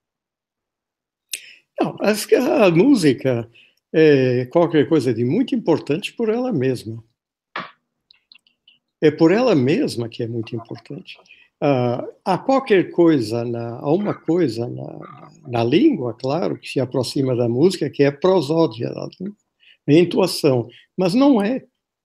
Não, acho que a música é qualquer coisa de muito importante por ela mesma. É por ela mesma que é muito importante. Há qualquer coisa, há uma coisa na língua, claro, que se aproxima da música, que é a prosódia, a entoação, mas não é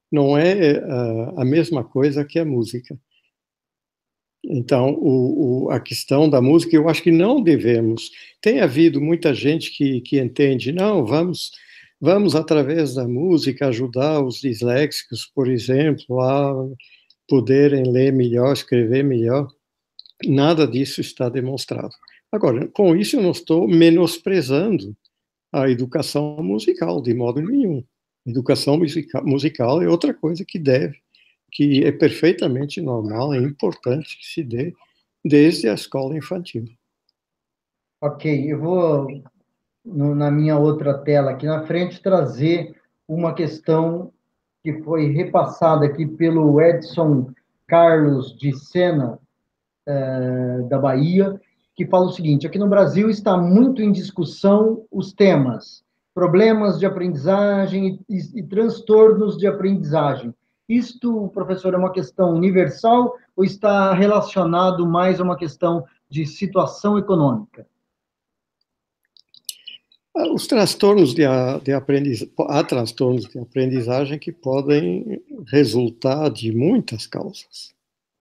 a mesma coisa que a música. Então, a questão da música, eu acho que não devemos. Tem havido muita gente que entende, não, vamos através da música ajudar os disléxicos, por exemplo, a poderem ler melhor, escrever melhor. Nada disso está demonstrado. Agora, com isso eu não estou menosprezando a educação musical, de modo nenhum. Educação musical é outra coisa que é perfeitamente normal, é importante que se dê desde a escola infantil. Ok, eu vou, na minha outra tela aqui na frente, trazer uma questão que foi repassada aqui pelo Edson Carlos de Sena, da Bahia, que fala o seguinte: aqui no Brasil está muito em discussão os temas problemas de aprendizagem e transtornos de aprendizagem. Isto, professor, é uma questão universal ou está relacionado mais a uma questão de situação econômica? Os transtornos de aprendizagem, há transtornos de aprendizagem que podem resultar de muitas causas.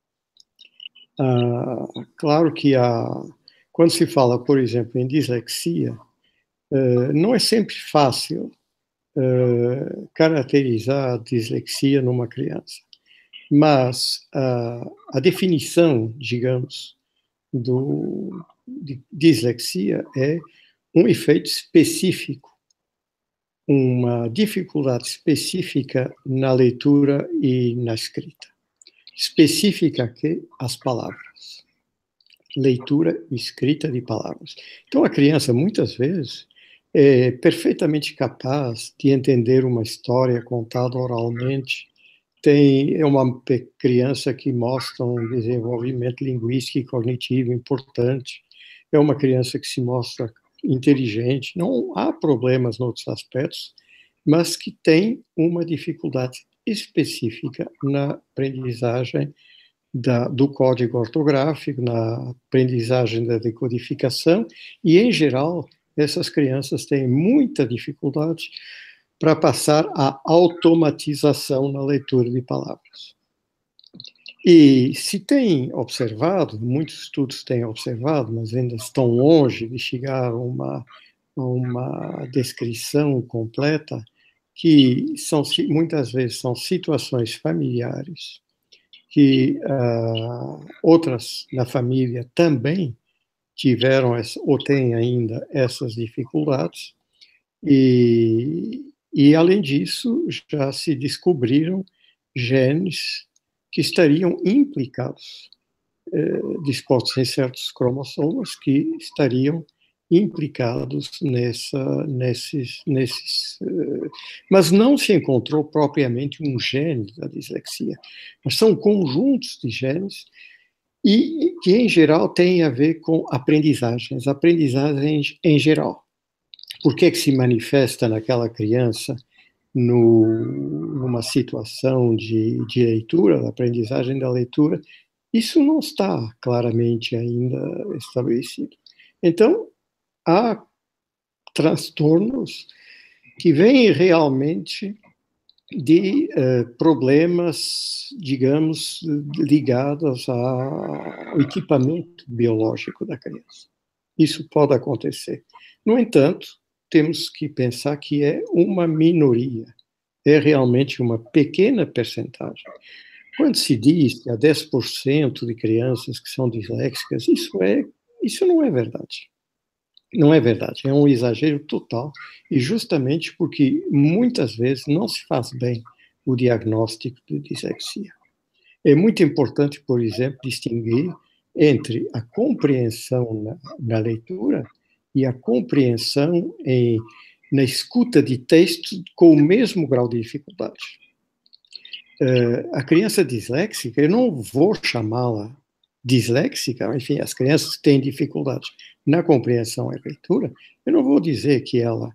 Claro que quando se fala, por exemplo, em dislexia, não é sempre fácil caracterizar a dislexia numa criança, mas a definição, digamos, de dislexia é um efeito específico, uma dificuldade específica na leitura e na escrita. Específica que as palavras. Leitura e escrita de palavras. Então, a criança, muitas vezes, é perfeitamente capaz de entender uma história contada oralmente. É uma criança que mostra um desenvolvimento linguístico e cognitivo importante. É uma criança que se mostra inteligente. Não há problemas em outros aspectos, mas que tem uma dificuldade específica na aprendizagem do código ortográfico, na aprendizagem da decodificação, e, em geral, essas crianças têm muita dificuldade para passar a automatização na leitura de palavras. E se tem observado, muitos estudos têm observado, mas ainda estão longe de chegar a uma descrição completa, que muitas vezes são situações familiares, que outras na família também tiveram ou têm ainda essas dificuldades, e além disso, já se descobriram genes que estariam implicados, dispostos em certos cromossomos, que estariam implicados nesses, mas não se encontrou propriamente um gene da dislexia, mas são conjuntos de genes e que, em geral, têm a ver com aprendizagens em geral. Por que se manifesta naquela criança numa situação de leitura, da aprendizagem da leitura? Isso não está claramente ainda estabelecido. Então, há transtornos que vêm realmente de problemas, digamos, ligados ao equipamento biológico da criança. Isso pode acontecer. No entanto, temos que pensar que é uma minoria, é realmente uma pequena percentagem. Quando se diz que há 10% de crianças que são disléxicas, isso não é verdade. Não é verdade, é um exagero total, e justamente porque muitas vezes não se faz bem o diagnóstico de dislexia. É muito importante, por exemplo, distinguir entre a compreensão na leitura e a compreensão na escuta de texto com o mesmo grau de dificuldade. A criança disléxica, eu não vou chamá-la disléxica, enfim, as crianças que têm dificuldade na compreensão e leitura, eu não vou dizer que ela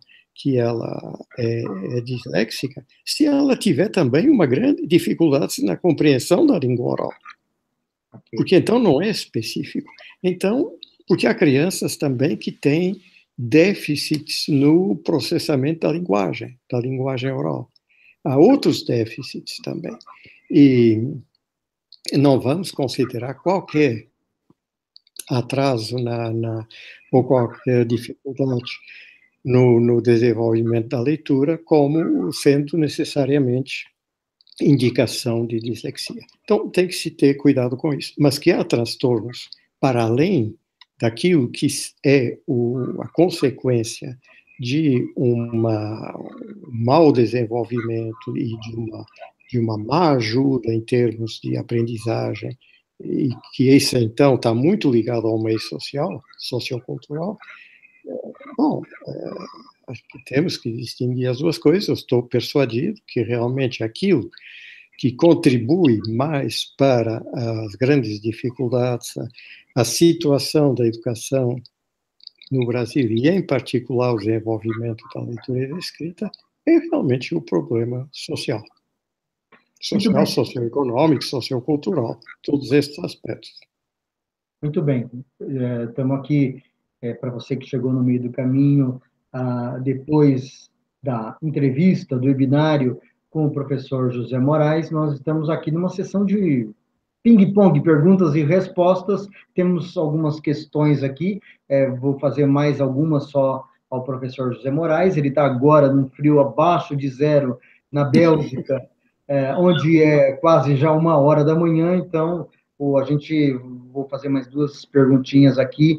é disléxica, se ela tiver também uma grande dificuldade na compreensão da língua oral. Porque então não é específico. Então, porque há crianças também que têm déficits no processamento da linguagem oral. Há outros déficits também. E não vamos considerar qualquer atraso ou qualquer dificuldade no desenvolvimento da leitura como sendo necessariamente indicação de dislexia. Então, tem que se ter cuidado com isso. Mas que há transtornos para além daquilo que é a consequência de um mau desenvolvimento e de uma má ajuda em termos de aprendizagem, e que isso, então, está muito ligado ao meio social, sociocultural. Bom, acho que temos que distinguir as duas coisas. Eu estou persuadido que realmente aquilo que contribui mais para as grandes dificuldades, a situação da educação no Brasil, e em particular o desenvolvimento da leitura e da escrita, é realmente o problema social. Social, socioeconômico, sociocultural, todos esses aspectos. Muito bem. Estamos aqui, para você que chegou no meio do caminho, depois da entrevista, do webinário com o professor José Moraes, nós estamos aqui numa sessão de ping-pong, perguntas e respostas. Temos algumas questões aqui, vou fazer mais algumas só ao professor José Moraes. Ele está agora num frio abaixo de zero na Bélgica, onde é quase já 1h da manhã, então vou fazer mais duas perguntinhas aqui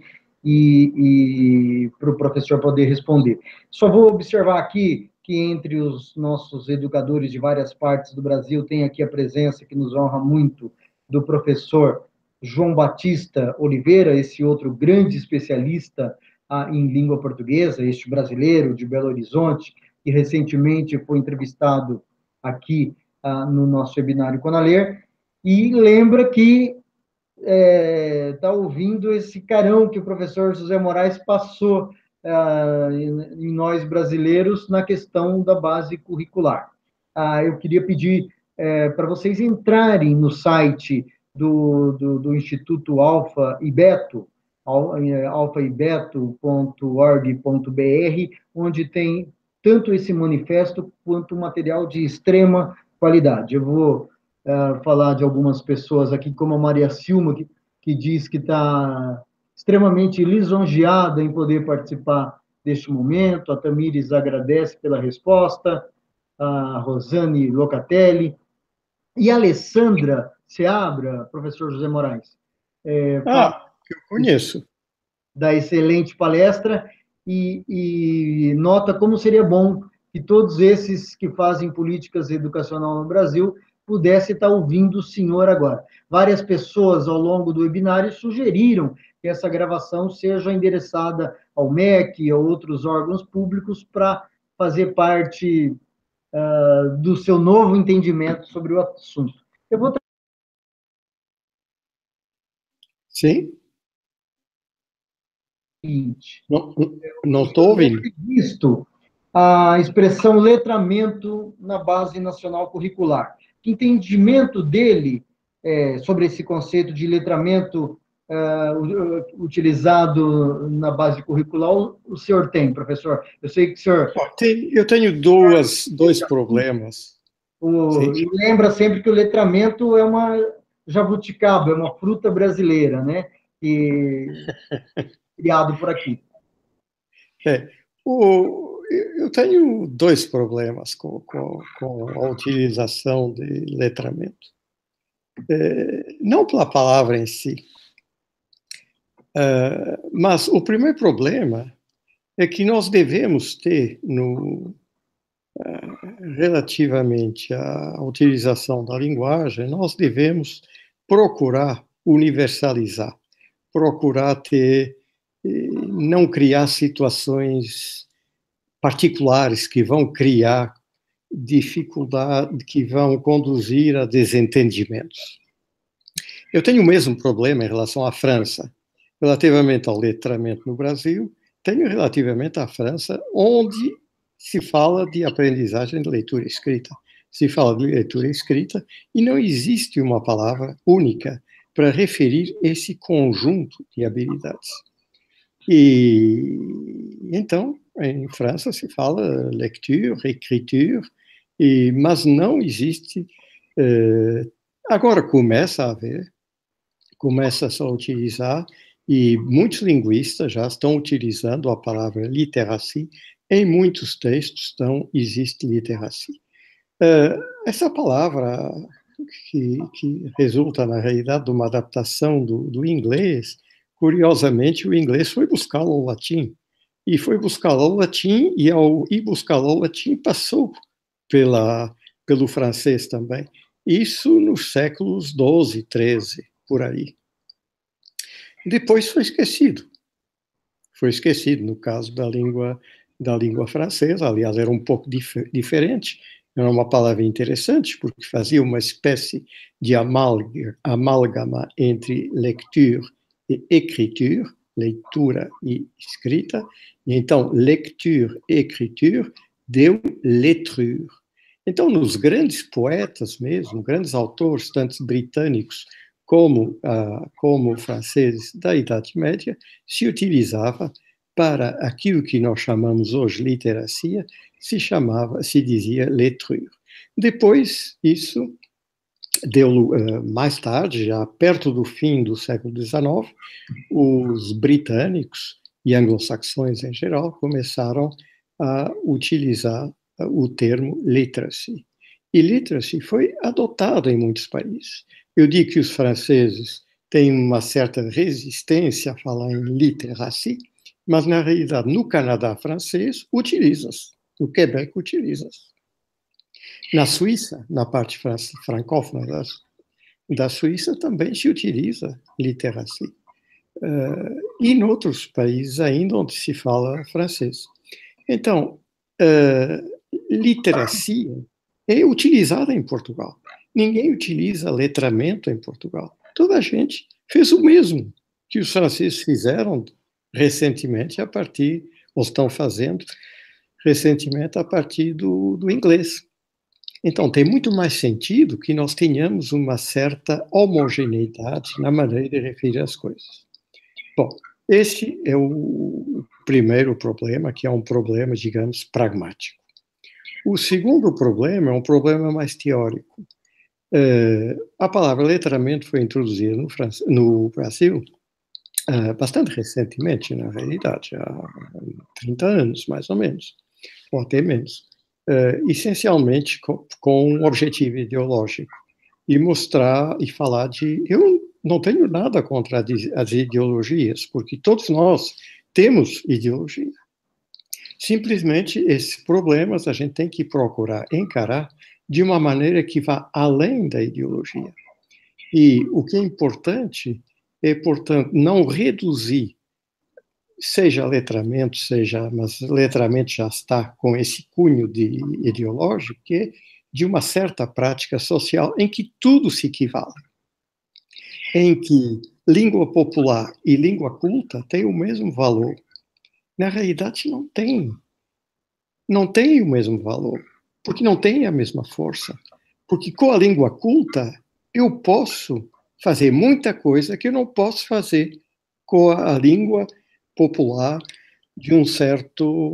e para o professor poder responder. Só vou observar aqui que entre os nossos educadores de várias partes do Brasil tem aqui a presença que nos honra muito do professor João Batista Oliveira, esse outro grande especialista em língua portuguesa, este brasileiro de Belo Horizonte, que recentemente foi entrevistado aqui no nosso webinário Conaler, e lembra que está ouvindo esse carão que o professor José Moraes passou em nós brasileiros na questão da base curricular. Eu queria pedir para vocês entrarem no site do Instituto Alfa e Beto, alfaebeto.org.br, onde tem tanto esse manifesto quanto material de extrema qualidade. Eu vou falar de algumas pessoas aqui, como a Maria Silma, que diz que está extremamente lisonjeada em poder participar deste momento. A Tamires agradece pela resposta, a Rosane Locatelli, e a Alessandra Seabra, professor José Moraes. Que eu conheço. Da excelente palestra, e nota como seria bom que todos esses que fazem políticas educacional no Brasil pudessem estar ouvindo o senhor agora. Várias pessoas, ao longo do webinário, sugeriram que essa gravação seja endereçada ao MEC, a outros órgãos públicos, para fazer parte do seu novo entendimento sobre o assunto. Eu vou... Sim? Não estou ouvindo. Visto a expressão letramento na base nacional curricular. Que entendimento dele sobre esse conceito de letramento utilizado na base curricular o senhor tem, professor? Eu sei que o senhor... Eu tenho dois problemas. Lembra sempre que o letramento é uma jabuticaba, é uma fruta brasileira, né? Criado por aqui. Eu tenho dois problemas com a utilização de letramento. Não pela palavra em si, mas o primeiro problema é que nós devemos ter, relativamente à utilização da linguagem, nós devemos procurar universalizar. procurar não criar situações particulares que vão criar dificuldade, que vão conduzir a desentendimentos. Eu tenho o mesmo problema em relação à França, relativamente ao letramento no Brasil, tenho relativamente à França, onde se fala de aprendizagem de leitura e escrita. Se fala de leitura e escrita e não existe uma palavra única para referir esse conjunto de habilidades. E então, em França se fala lecture, écriture, mas não existe. Agora começa a haver, começa-se a utilizar, e muitos linguistas já estão utilizando a palavra literacy. Em muitos textos existe literacy. Essa palavra, que resulta, na realidade, de uma adaptação do inglês, curiosamente, o inglês foi buscá-lo ao latim. E foi buscá-lo ao latim, e ao ir buscá-lo ao latim, passou pelo francês também. Isso nos séculos XII, XIII, por aí. Depois foi esquecido. Foi esquecido no caso da língua francesa. Aliás, era um pouco diferente. Era uma palavra interessante, porque fazia uma espécie de amálgama entre lecture e écriture, leitura e escrita. E então, lecture e écriture deu lettrure. Então, nos grandes poetas mesmo, grandes autores, tanto britânicos como franceses da Idade Média, se utilizava para aquilo que nós chamamos hoje literacia, se dizia lettrure. Depois, isso deu, mais tarde, já perto do fim do século XIX, os britânicos e anglo-saxões em geral começaram a utilizar o termo literacy. E literacy foi adotado em muitos países. Eu digo que os franceses têm uma certa resistência a falar em literacy, mas, na realidade, no Canadá francês, utiliza-se. No Quebec, utiliza-se. Na Suíça, na parte francófona da Suíça, também se utiliza literacy. E em outros países ainda onde se fala francês. Então, literacia é utilizada em Portugal. Ninguém utiliza letramento em Portugal. Toda a gente fez o mesmo que os franceses fizeram recentemente ou estão fazendo recentemente a partir do inglês. Então, tem muito mais sentido que nós tenhamos uma certa homogeneidade na maneira de referir as coisas. Bom, esse é o primeiro problema, que é um problema, digamos, pragmático. O segundo problema é um problema mais teórico. A palavra letramento foi introduzida no Brasil bastante recentemente, na realidade, há 30 anos, mais ou menos, ou até menos, essencialmente com um objetivo ideológico, e mostrar e falar eu não tenho nada contra as ideologias, porque todos nós temos ideologia. Simplesmente, esses problemas a gente tem que procurar encarar de uma maneira que vá além da ideologia. E o que é importante é, portanto, não reduzir, seja letramento, mas letramento já está com esse cunho ideológico, que é de uma certa prática social em que tudo se equivale, em que língua popular e língua culta têm o mesmo valor. Na realidade, não tem. Não tem o mesmo valor, porque não tem a mesma força. Porque com a língua culta, eu posso fazer muita coisa que eu não posso fazer com a língua popular de um certo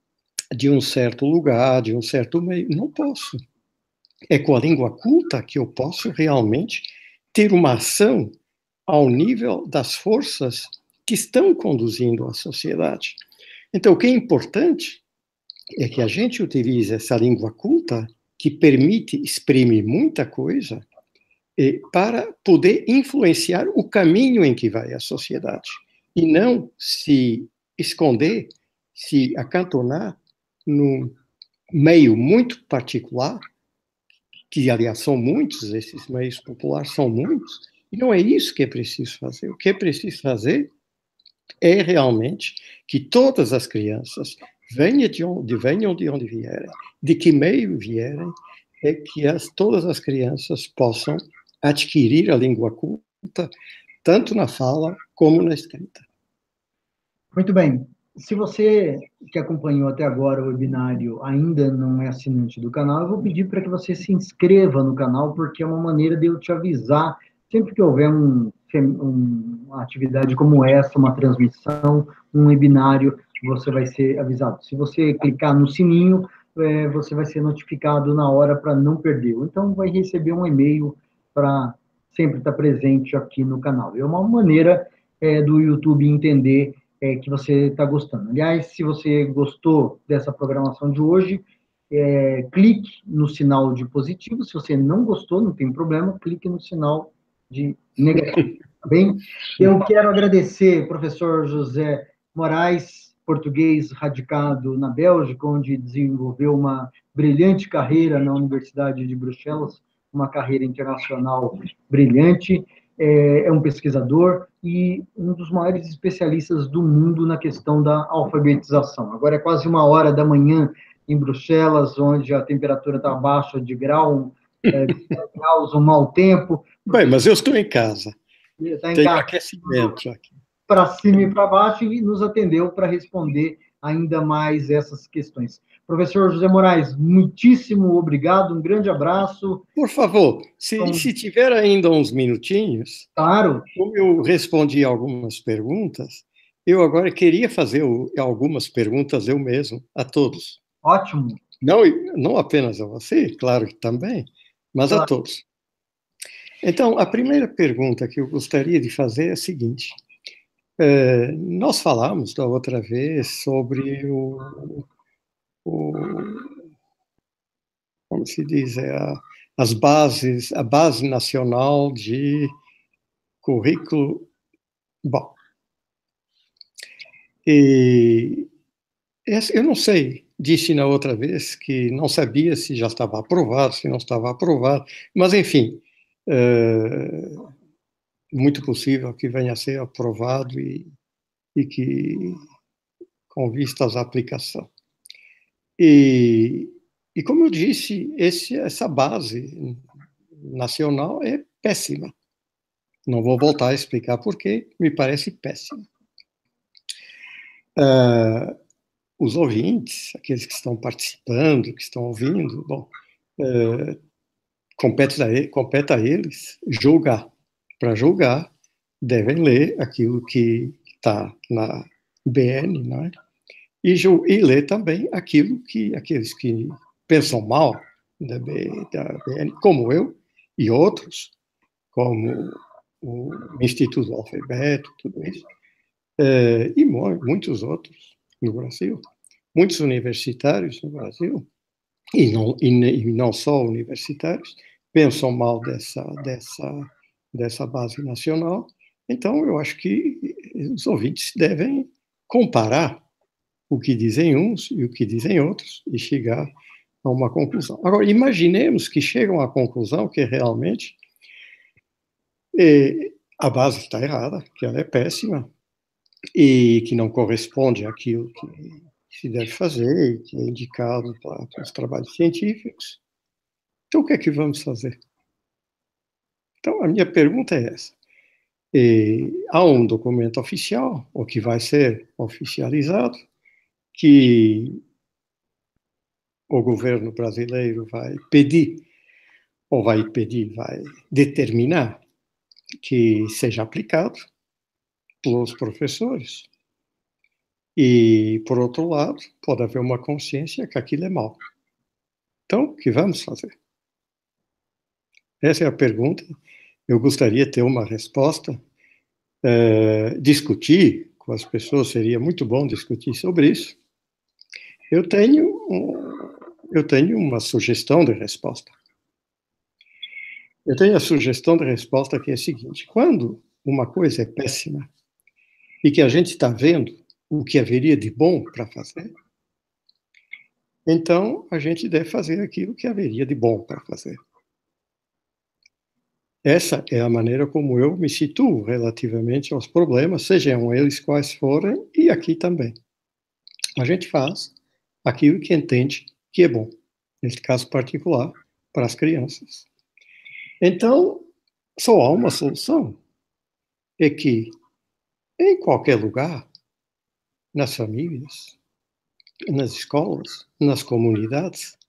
lugar, de um certo meio. Não posso. É com a língua culta que eu posso realmente ter uma ação ao nível das forças que estão conduzindo a sociedade. Então, o que é importante é que a gente utilize essa língua culta, que permite exprimir muita coisa, para poder influenciar o caminho em que vai a sociedade, e não se esconder, se acantonar num meio muito particular, que, aliás, são muitos, esses meios populares são muitos, E não é isso que é preciso fazer. O que é preciso fazer é realmente que todas as crianças, venham de onde vierem, de que meio vierem, é que todas as crianças possam adquirir a língua culta, tanto na fala como na escrita. Muito bem. Se você que acompanhou até agora o webinário ainda não é assinante do canal, eu vou pedir para que você se inscreva no canal, porque é uma maneira de eu te avisar sempre que houver uma atividade como essa, uma transmissão, um webinário, você vai ser avisado. Se você clicar no sininho, você vai ser notificado na hora para não perder. Então, vai receber um e-mail para sempre estar presente aqui no canal. É uma maneira do YouTube entender que você está gostando. Aliás, se você gostou dessa programação de hoje, clique no sinal de positivo. Se você não gostou, não tem problema, clique no sinal de negativo. Tá bem? Eu quero agradecer professor José Moraes, português radicado na Bélgica, onde desenvolveu uma brilhante carreira na Universidade de Bruxelas, uma carreira internacional brilhante. É um pesquisador e um dos maiores especialistas do mundo na questão da alfabetização. Agora é quase 1h da manhã em Bruxelas, onde a temperatura está abaixo de graus, um mau tempo. Bem, mas eu estou em casa. Está em Tenho casa. aquecimento aqui. Para cima e para baixo e nos atendeu para responder ainda mais essas questões. Professor José Moraes, muitíssimo obrigado, um grande abraço. Por favor, se tiver ainda uns minutinhos, claro. Como eu respondi algumas perguntas, eu agora queria fazer algumas perguntas eu mesmo, a todos. Ótimo. Não apenas a você, claro que também, mas claro. A todos. Então, a primeira pergunta que eu gostaria de fazer é a seguinte. Nós falamos da outra vez sobre como se diz, a base nacional de currículo. Bom, e eu não sei, disse na outra vez que não sabia se já estava aprovado, se não estava aprovado, mas, enfim, muito possível que venha a ser aprovado e que com vistas à aplicação. E como eu disse, essa base nacional é péssima. Não vou voltar a explicar por quê, me parece péssima. Os ouvintes, aqueles que estão participando, que estão ouvindo, bom, compete a eles julgar. Para julgar, devem ler aquilo que está na BN, não é? E ler também aquilo que aqueles que pensam mal da BN, como eu e outros, como o Instituto do Alfabeto, tudo isso, e muitos outros no Brasil, muitos universitários no Brasil, e não só universitários, pensam mal dessa base nacional. Então, eu acho que os ouvintes devem comparar o que dizem uns e o que dizem outros e chegar a uma conclusão. Agora, imaginemos que chegam à conclusão que realmente a base está errada, que ela é péssima e que não corresponde àquilo que se deve fazer, que é indicado para os trabalhos científicos. Então, o que é que vamos fazer? Então, a minha pergunta é essa. Há um documento oficial, ou que vai ser oficializado, que o governo brasileiro vai determinar que seja aplicado pelos professores. E, por outro lado, pode haver uma consciência que aquilo é mau. Então, o que vamos fazer? Essa é a pergunta. Eu gostaria de ter uma resposta. Discutir com as pessoas, seria muito bom discutir sobre isso. Eu tenho uma sugestão de resposta. Eu tenho a sugestão de resposta que é a seguinte: quando uma coisa é péssima e que a gente está vendo o que haveria de bom para fazer, então a gente deve fazer aquilo que haveria de bom para fazer. Essa é a maneira como eu me situo relativamente aos problemas, sejam eles quais forem, e aqui também. A gente faz aquilo que entende que é bom, neste caso particular, para as crianças. Então, só há uma solução, é que, em qualquer lugar, nas famílias, nas escolas, nas comunidades,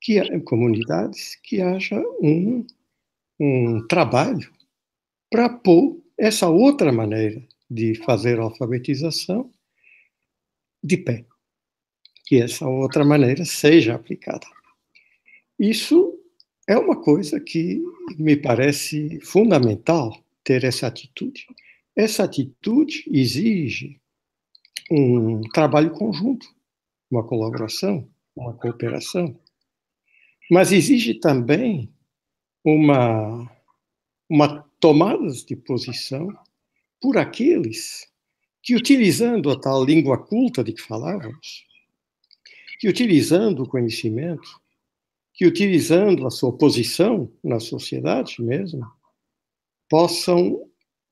que haja um trabalho para pôr essa outra maneira de fazer a alfabetização de pé, que essa outra maneira seja aplicada. Isso é uma coisa que me parece fundamental, ter essa atitude. Essa atitude exige um trabalho conjunto, uma colaboração, uma cooperação, mas exige também uma tomada de posição por aqueles que, utilizando a tal língua culta de que falávamos, que utilizando o conhecimento, que utilizando a sua posição na sociedade mesmo, possam...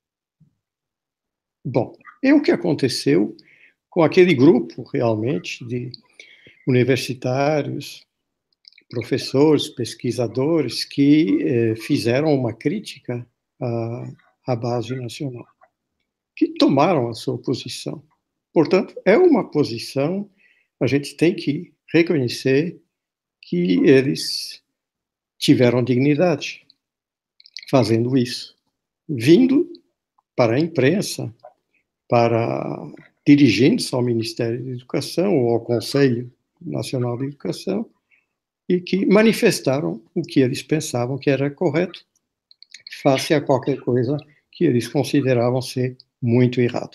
Bom, é o que aconteceu com aquele grupo, realmente, de universitários, professores, pesquisadores, que fizeram uma crítica à base nacional, que tomaram a sua posição. Portanto, é uma posição, a gente tem que reconhecer que eles tiveram dignidade fazendo isso, vindo para a imprensa, dirigindo-se ao Ministério da Educação ou ao Conselho Nacional de Educação, e que manifestaram o que eles pensavam que era correto, face a qualquer coisa que eles consideravam ser muito errado.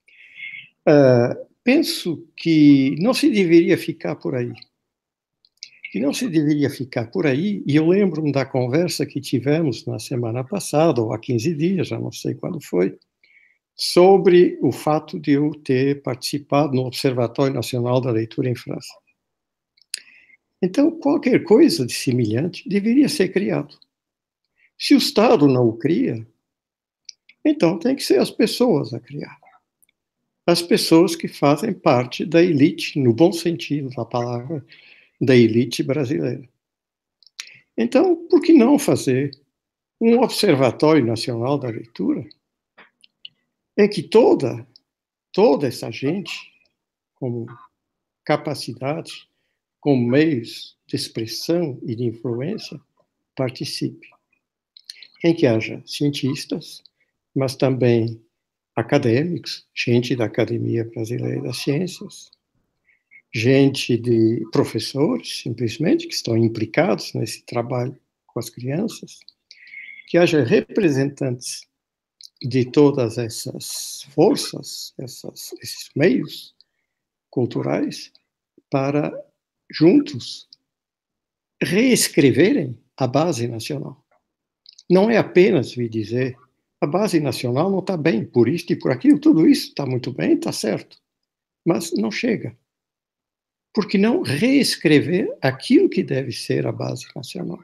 Penso que não se deveria ficar por aí. E eu lembro-me da conversa que tivemos na semana passada, ou há 15 dias, já não sei quando foi, sobre o fato de eu ter participado no Observatório Nacional da Leitura em França. Então, qualquer coisa de semelhante deveria ser criado. Se o Estado não o cria, então tem que ser as pessoas a criar. As pessoas que fazem parte da elite, no bom sentido da palavra, da elite brasileira. Então, por que não fazer um Observatório Nacional da Leitura em que toda essa gente, com capacidade, com meios de expressão e de influência, participe. Em que haja cientistas, mas também acadêmicos, gente da Academia Brasileira das Ciências, gente de professores, simplesmente, que estão implicados nesse trabalho com as crianças, que haja representantes de todas essas forças, esses meios culturais, para juntos reescreverem a base nacional. Não é apenas vir dizer a base nacional não está bem, por isto e por aquilo, tudo isso está muito bem, está certo, mas não chega. Por que não reescrever aquilo que deve ser a base nacional?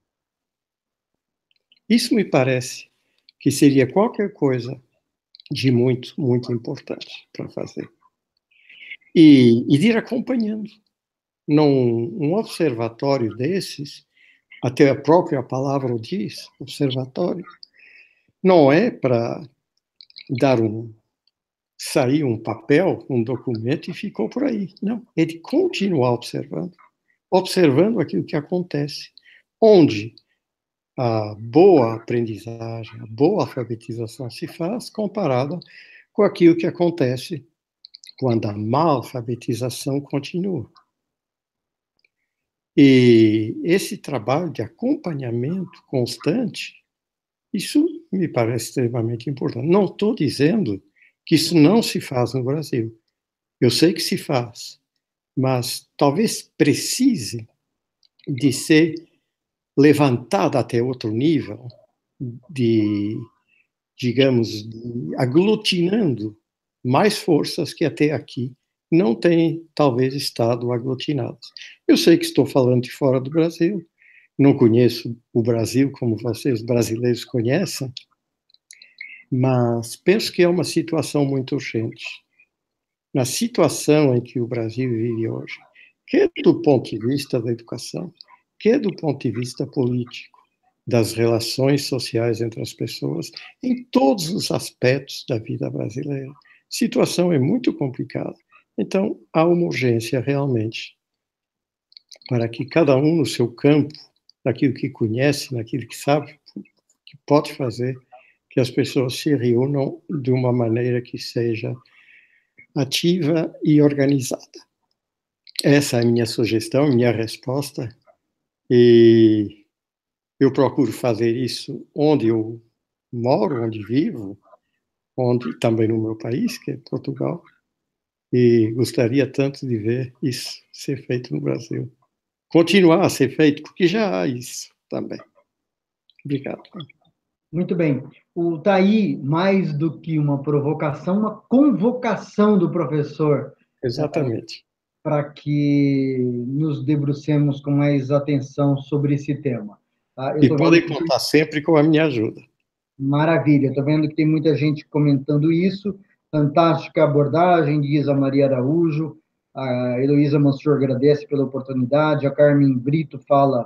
Isso me parece que seria qualquer coisa de muito, muito importante para fazer. E de ir acompanhando. Um observatório desses, até a própria palavra o diz, observatório, não é para sair um papel, um documento e ficou por aí. Não, é de continuar observando aquilo que acontece, onde a boa aprendizagem, a boa alfabetização se faz comparada com aquilo que acontece quando a má alfabetização continua. E esse trabalho de acompanhamento constante, isso me parece extremamente importante. Não estou dizendo que isso não se faz no Brasil. Eu sei que se faz, mas talvez precise de ser levantada até outro nível, digamos, aglutinando mais forças que até aqui não têm, talvez, estado aglutinadas. Eu sei que estou falando de fora do Brasil, Não conheço o Brasil como vocês brasileiros conhecem, mas penso que é uma situação muito urgente. Na situação em que o Brasil vive hoje, quer do ponto de vista da educação, quer do ponto de vista político, das relações sociais entre as pessoas, em todos os aspectos da vida brasileira. A situação é muito complicada. Então, há uma urgência realmente para que cada um no seu campo, naquilo que conhece, naquilo que sabe, que pode fazer, que as pessoas se reúnam de uma maneira que seja ativa e organizada. Essa é a minha sugestão, minha resposta, e eu procuro fazer isso onde eu moro, onde vivo, onde também no meu país, que é Portugal, e gostaria tanto de ver isso ser feito no Brasil. Continuar a ser feito, porque já há isso também. Obrigado. Muito bem. Está aí, mais do que uma provocação, uma convocação do professor. Exatamente. Para que nos debrucemos com mais atenção sobre esse tema. E podem contar sempre com a minha ajuda. Maravilha. Estou vendo que tem muita gente comentando isso. Fantástica abordagem, diz a Maria Araújo. A Heloísa Mansur agradece pela oportunidade. A Carmen Brito fala: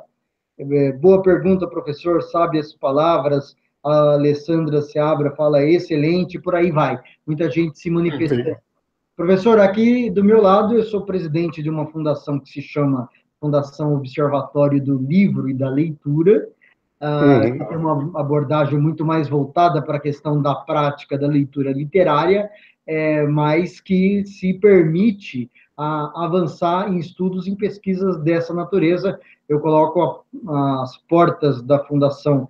boa pergunta, professor, sabe as palavras. A Alessandra Seabra fala: excelente, por aí vai. Muita gente se manifestando. Professor, aqui do meu lado, eu sou presidente de uma fundação que se chama Fundação Observatório do Livro e da Leitura, que tem uma abordagem muito mais voltada para a questão da prática da leitura literária, mas que se permite avançar em estudos, em pesquisas dessa natureza. Eu coloco as portas da Fundação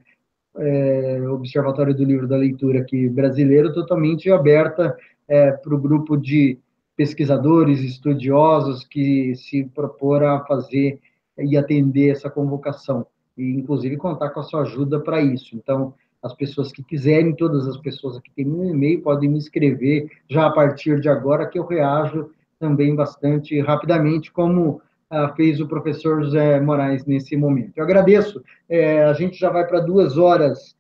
Observatório do Livro e da Leitura aqui brasileiro totalmente aberta para o grupo de pesquisadores, estudiosos que se propor a fazer e atender essa convocação, e inclusive contar com a sua ajuda para isso. Então, as pessoas que quiserem, todas as pessoas aqui têm um e-mail, podem me escrever já a partir de agora, que eu reajo também bastante rapidamente, como fez o professor José Moraes nesse momento. Eu agradeço. A gente já vai para 2 horas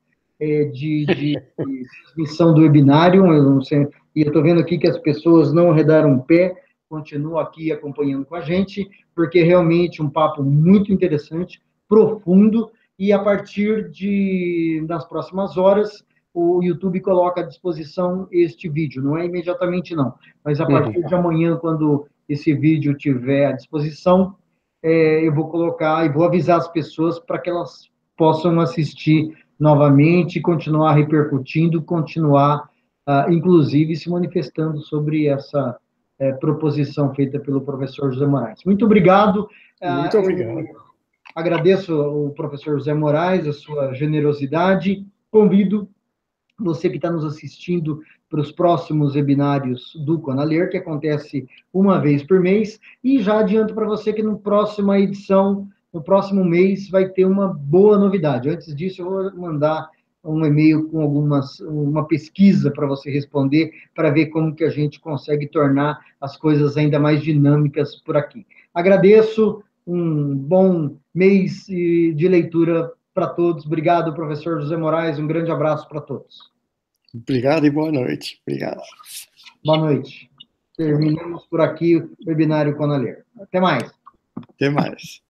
de transmissão do webinário, e eu estou vendo aqui que as pessoas não arredaram o pé, continuam aqui acompanhando com a gente, porque realmente um papo muito interessante, profundo, e a partir das próximas horas, o YouTube coloca à disposição este vídeo, não é imediatamente não, mas a partir de amanhã, quando esse vídeo estiver à disposição, eu vou colocar e vou avisar as pessoas para que elas possam assistir novamente, continuar repercutindo, continuar, inclusive, se manifestando sobre essa proposição feita pelo professor José Moraes. Muito obrigado. Muito obrigado. Agradeço ao professor José Moraes, a sua generosidade. Convido você que está nos assistindo para os próximos webinários do Conaler, que acontece uma vez por mês, e já adianto para você que no próxima edição, no próximo mês, vai ter uma boa novidade. Antes disso, eu vou mandar um e-mail com uma pesquisa para você responder, para ver como que a gente consegue tornar as coisas ainda mais dinâmicas por aqui. Agradeço, um bom mês de leitura para todos. Obrigado, professor José Moraes, um grande abraço para todos. Obrigado e boa noite. Obrigado. Boa noite. Terminamos por aqui o webinário Conaler. Até mais. Até mais.